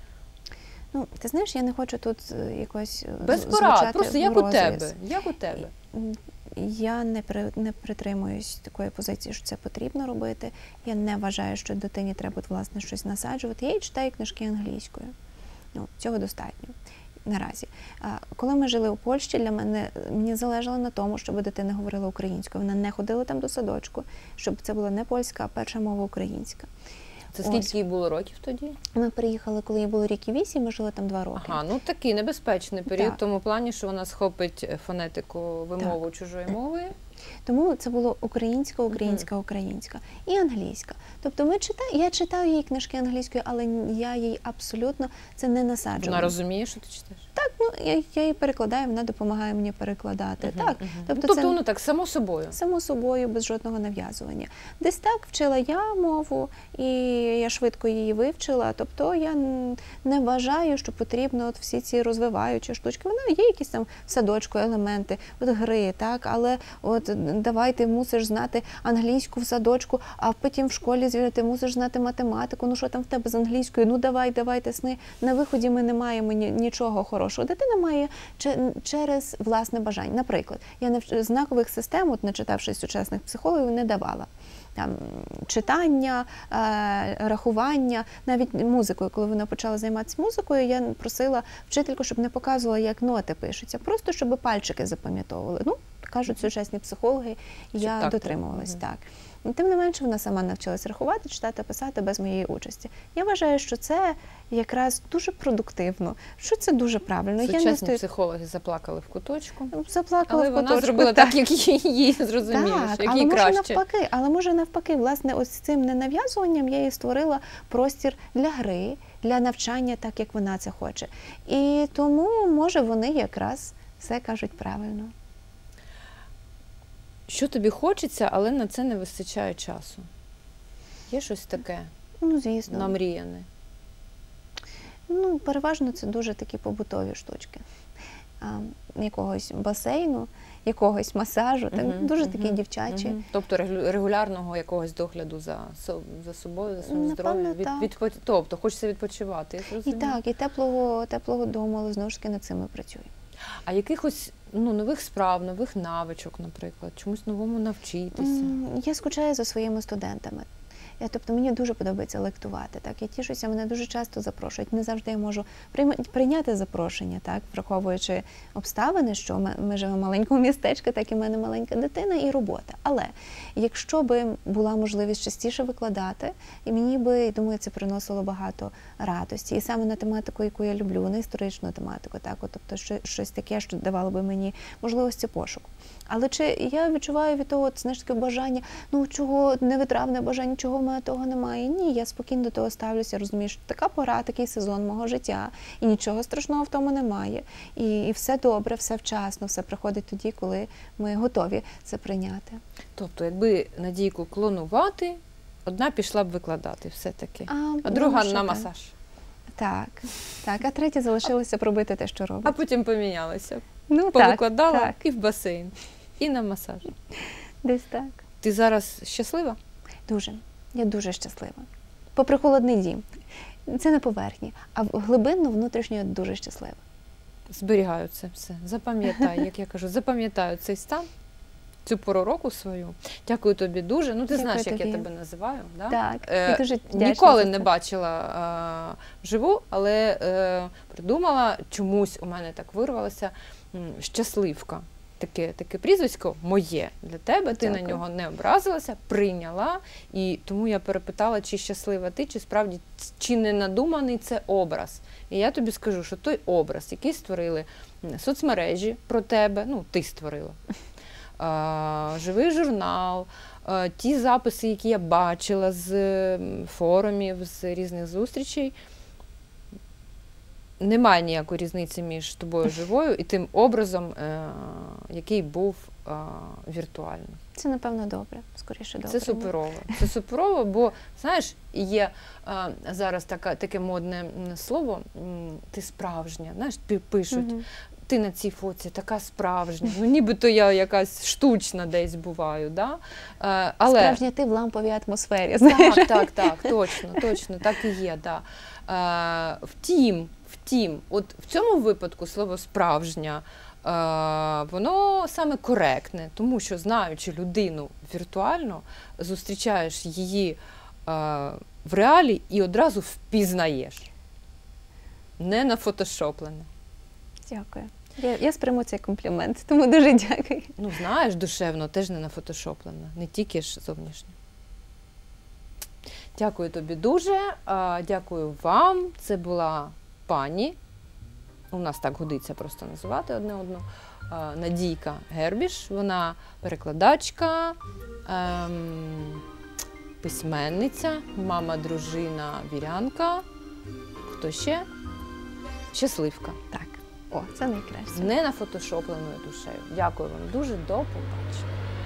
[SPEAKER 3] Ну, ти знаєш, я не хочу тут е, якось е,
[SPEAKER 2] Без
[SPEAKER 3] з-
[SPEAKER 2] порад,
[SPEAKER 3] звучати
[SPEAKER 2] просто
[SPEAKER 3] в
[SPEAKER 2] як у
[SPEAKER 3] розріз.
[SPEAKER 2] тебе? Як у тебе?
[SPEAKER 3] М, Я не, при, не притримуюсь такої позиції, що це потрібно робити. Я не вважаю, що дитині треба власне щось насаджувати. Я й читаю книжки англійською. Ну, цього достатньо наразі. А, коли ми жили у Польщі, для мене мені залежало на тому, щоб дитина говорила українською. Вона не ходила там до садочку, щоб це була не польська, а перша мова українська.
[SPEAKER 2] Це
[SPEAKER 3] Ось.
[SPEAKER 2] скільки їй було років тоді?
[SPEAKER 3] Ми приїхали, коли їй було рік і вісім, ми жили там два роки.
[SPEAKER 2] Ага, ну такий небезпечний період,
[SPEAKER 3] Так.
[SPEAKER 2] в тому плані, що вона схопить фонетику, вимову чужої мови.
[SPEAKER 3] Тому це було українська, українська, українська і англійська. Тобто ми читаю, я читаю її книжки англійською, але я їй абсолютно це не насаджую.
[SPEAKER 2] Вона розуміє, що ти читаєш?
[SPEAKER 3] Так, ну я, я її перекладаю, вона допомагає мені перекладати.
[SPEAKER 2] Мгм,
[SPEAKER 3] Так,
[SPEAKER 2] мгм.
[SPEAKER 3] тобто,
[SPEAKER 2] Ну,
[SPEAKER 3] це
[SPEAKER 2] тобто воно так, само собою.
[SPEAKER 3] само собою, без жодного нав'язування. Десь так вчила я мову, і я швидко її вивчила. Тобто я н- не вважаю, що потрібно от всі ці розвиваючі штучки. Вона є якісь там в садочку елементи, от гри, так, але от давай ти мусиш знати англійську в садочку, а потім в школі звірити, ти мусиш знати математику. Ну що там в тебе з англійською? Ну давай, давай, тисни. На виході ми не маємо ні- нічого хорошого. дитина має че- через власне бажання. Наприклад, я навч- знакових систем, от начитавшись сучасних психологів, не давала. Там читання, е, рахування, навіть музикою. Коли вона почала займатися музикою, я просила вчительку, щоб не показувала, як ноти пишуться, просто щоб пальчики запам'ятовували. Ну, кажуть сучасні психологи, і я
[SPEAKER 2] так,
[SPEAKER 3] дотримувалась
[SPEAKER 2] угу.
[SPEAKER 3] так. І тим не менше, вона сама навчилась рахувати, читати, писати без моєї участі. Я вважаю, що це якраз дуже продуктивно, що це дуже правильно. Я
[SPEAKER 2] Сучасні
[SPEAKER 3] не стою...
[SPEAKER 2] психологи заплакали в куточку,
[SPEAKER 3] заплакала
[SPEAKER 2] але
[SPEAKER 3] в
[SPEAKER 2] вона
[SPEAKER 3] куточку,
[SPEAKER 2] зробила
[SPEAKER 3] так.
[SPEAKER 2] так, як їй зрозуміло,
[SPEAKER 3] Так,
[SPEAKER 2] як
[SPEAKER 3] але
[SPEAKER 2] їй
[SPEAKER 3] може
[SPEAKER 2] краще.
[SPEAKER 3] навпаки, але може навпаки, власне, ось цим ненав'язуванням я їй створила простір для гри, для навчання, так як вона це хоче. І тому, може, вони якраз все кажуть правильно.
[SPEAKER 2] Що тобі хочеться, але на це не вистачає часу? Є щось таке
[SPEAKER 3] Ну, звісно.
[SPEAKER 2] намріяне?
[SPEAKER 3] Ну, переважно це дуже такі побутові штучки. А, якогось басейну, якогось масажу, так,
[SPEAKER 2] Мгм,
[SPEAKER 3] дуже
[SPEAKER 2] мгм,
[SPEAKER 3] такі дівчачі.
[SPEAKER 2] мгм. Тобто регу- регулярного якогось догляду за, со- за собою, за своїм
[SPEAKER 3] Напевно,
[SPEAKER 2] здоров'ям?
[SPEAKER 3] так.
[SPEAKER 2] відпо- Тобто хочеться відпочивати, я
[SPEAKER 3] І
[SPEAKER 2] зрозуміла.
[SPEAKER 3] так, і теплого, теплого дому, але знову ж таки над цим ми працюємо.
[SPEAKER 2] А якихось ну, нових справ, нових навичок, наприклад, чомусь новому навчитися?
[SPEAKER 3] М, Я скучаю за своїми студентами. Я, тобто мені дуже подобається лектувати. Так? Я тішуся, мене дуже часто запрошують. Не завжди я можу прийма- прийняти запрошення, так? Враховуючи обставини, що ми, ми живемо в маленькому містечку, так і в мене маленька дитина і робота. Але якщо би була можливість частіше викладати, і мені би, думаю, це приносило багато радості. І саме на тематику, яку я люблю, на історичну тематику, так? От, тобто що, щось таке, що давало би мені можливості пошуку. Але чи я відчуваю від того, от, знаєш, таке бажання, ну чого невитравне бажання, чого в мене того немає? Ні, я спокійно до того ставлюся, розумію, що така пора, такий сезон мого життя, і нічого страшного в тому немає. І, і все добре, все вчасно, все приходить тоді, коли ми готові це прийняти.
[SPEAKER 2] Тобто, якби Надійку клонувати, одна пішла б викладати все-таки, а,
[SPEAKER 3] А,
[SPEAKER 2] друга
[SPEAKER 3] думаю, що
[SPEAKER 2] на
[SPEAKER 3] так.
[SPEAKER 2] масаж.
[SPEAKER 3] Так, так, а третя залишилася пробити те, що
[SPEAKER 2] А
[SPEAKER 3] робить.
[SPEAKER 2] потім помінялися.
[SPEAKER 3] Ну,
[SPEAKER 2] Повикладала
[SPEAKER 3] так,
[SPEAKER 2] і в басейн, і на масаж.
[SPEAKER 3] десь так.
[SPEAKER 2] Ти зараз щаслива?
[SPEAKER 3] Дуже. Я дуже щаслива. Попри холодний дім. Це на поверхні, а в- глибинно, внутрішньо я дуже щаслива.
[SPEAKER 2] Зберігаю це все. Запам'ятай, як я кажу, запам'ятаю цей стан, цю пору року свою. Дякую тобі дуже. Ну, ти
[SPEAKER 3] Дякую
[SPEAKER 2] знаєш, як
[SPEAKER 3] тобі.
[SPEAKER 2] я тебе називаю. Да?
[SPEAKER 3] Так,
[SPEAKER 2] Е,
[SPEAKER 3] я дуже вдячна
[SPEAKER 2] Ніколи
[SPEAKER 3] за
[SPEAKER 2] не
[SPEAKER 3] це.
[SPEAKER 2] бачила а, вживу, але е, придумала, чомусь у мене так вирвалося, м, щасливка. Таке, таке прізвисько моє для тебе, ти
[SPEAKER 3] Дякую.
[SPEAKER 2] на нього не образилася, прийняла, і тому я перепитала, чи щаслива ти, чи справді, чи не надуманий це образ. І я тобі скажу, що той образ, який створили м, соцмережі про тебе, ну, ти створила, а, живий журнал, а, ті записи, які я бачила з м, форумів, з різних зустрічей, немає ніякої різниці між тобою живою і тим образом, е, який був е, віртуально.
[SPEAKER 3] Це, напевно, добре. Скоріше добре.
[SPEAKER 2] Це суперово. Це суперово, бо, знаєш, є е, зараз така, таке модне м, слово, м, ти справжня, знаєш, пи- пишуть,
[SPEAKER 3] Мгм.
[SPEAKER 2] ти на цій фоці така справжня, ну нібито я якась штучна десь буваю, да? Е, але...
[SPEAKER 3] Справжня ти в ламповій атмосфері, знаєш.
[SPEAKER 2] Так, так, так, точно, точно, так і є, да. Е, втім, втім, от в цьому випадку слово «справжня», е, воно саме коректне, тому що, знаючи людину віртуально, зустрічаєш її е, в реалі і одразу впізнаєш. Не нафотошоплене.
[SPEAKER 3] Дякую. Я, я сприйму цей комплімент, тому дуже дякую.
[SPEAKER 2] Ну, знаєш, душевно теж не нафотошоплене, не тільки ж зовнішньо. Дякую тобі дуже, а, дякую вам. Це була пані, у нас так годиться просто називати одне одну, а, Надійка Гербіш. Вона перекладачка, ем, письменниця, мама, дружина, вірянка. Хто ще? Щасливка.
[SPEAKER 3] Так, о, це найкраще.
[SPEAKER 2] З ненафотошопленою душею. Дякую вам дуже, до побачення.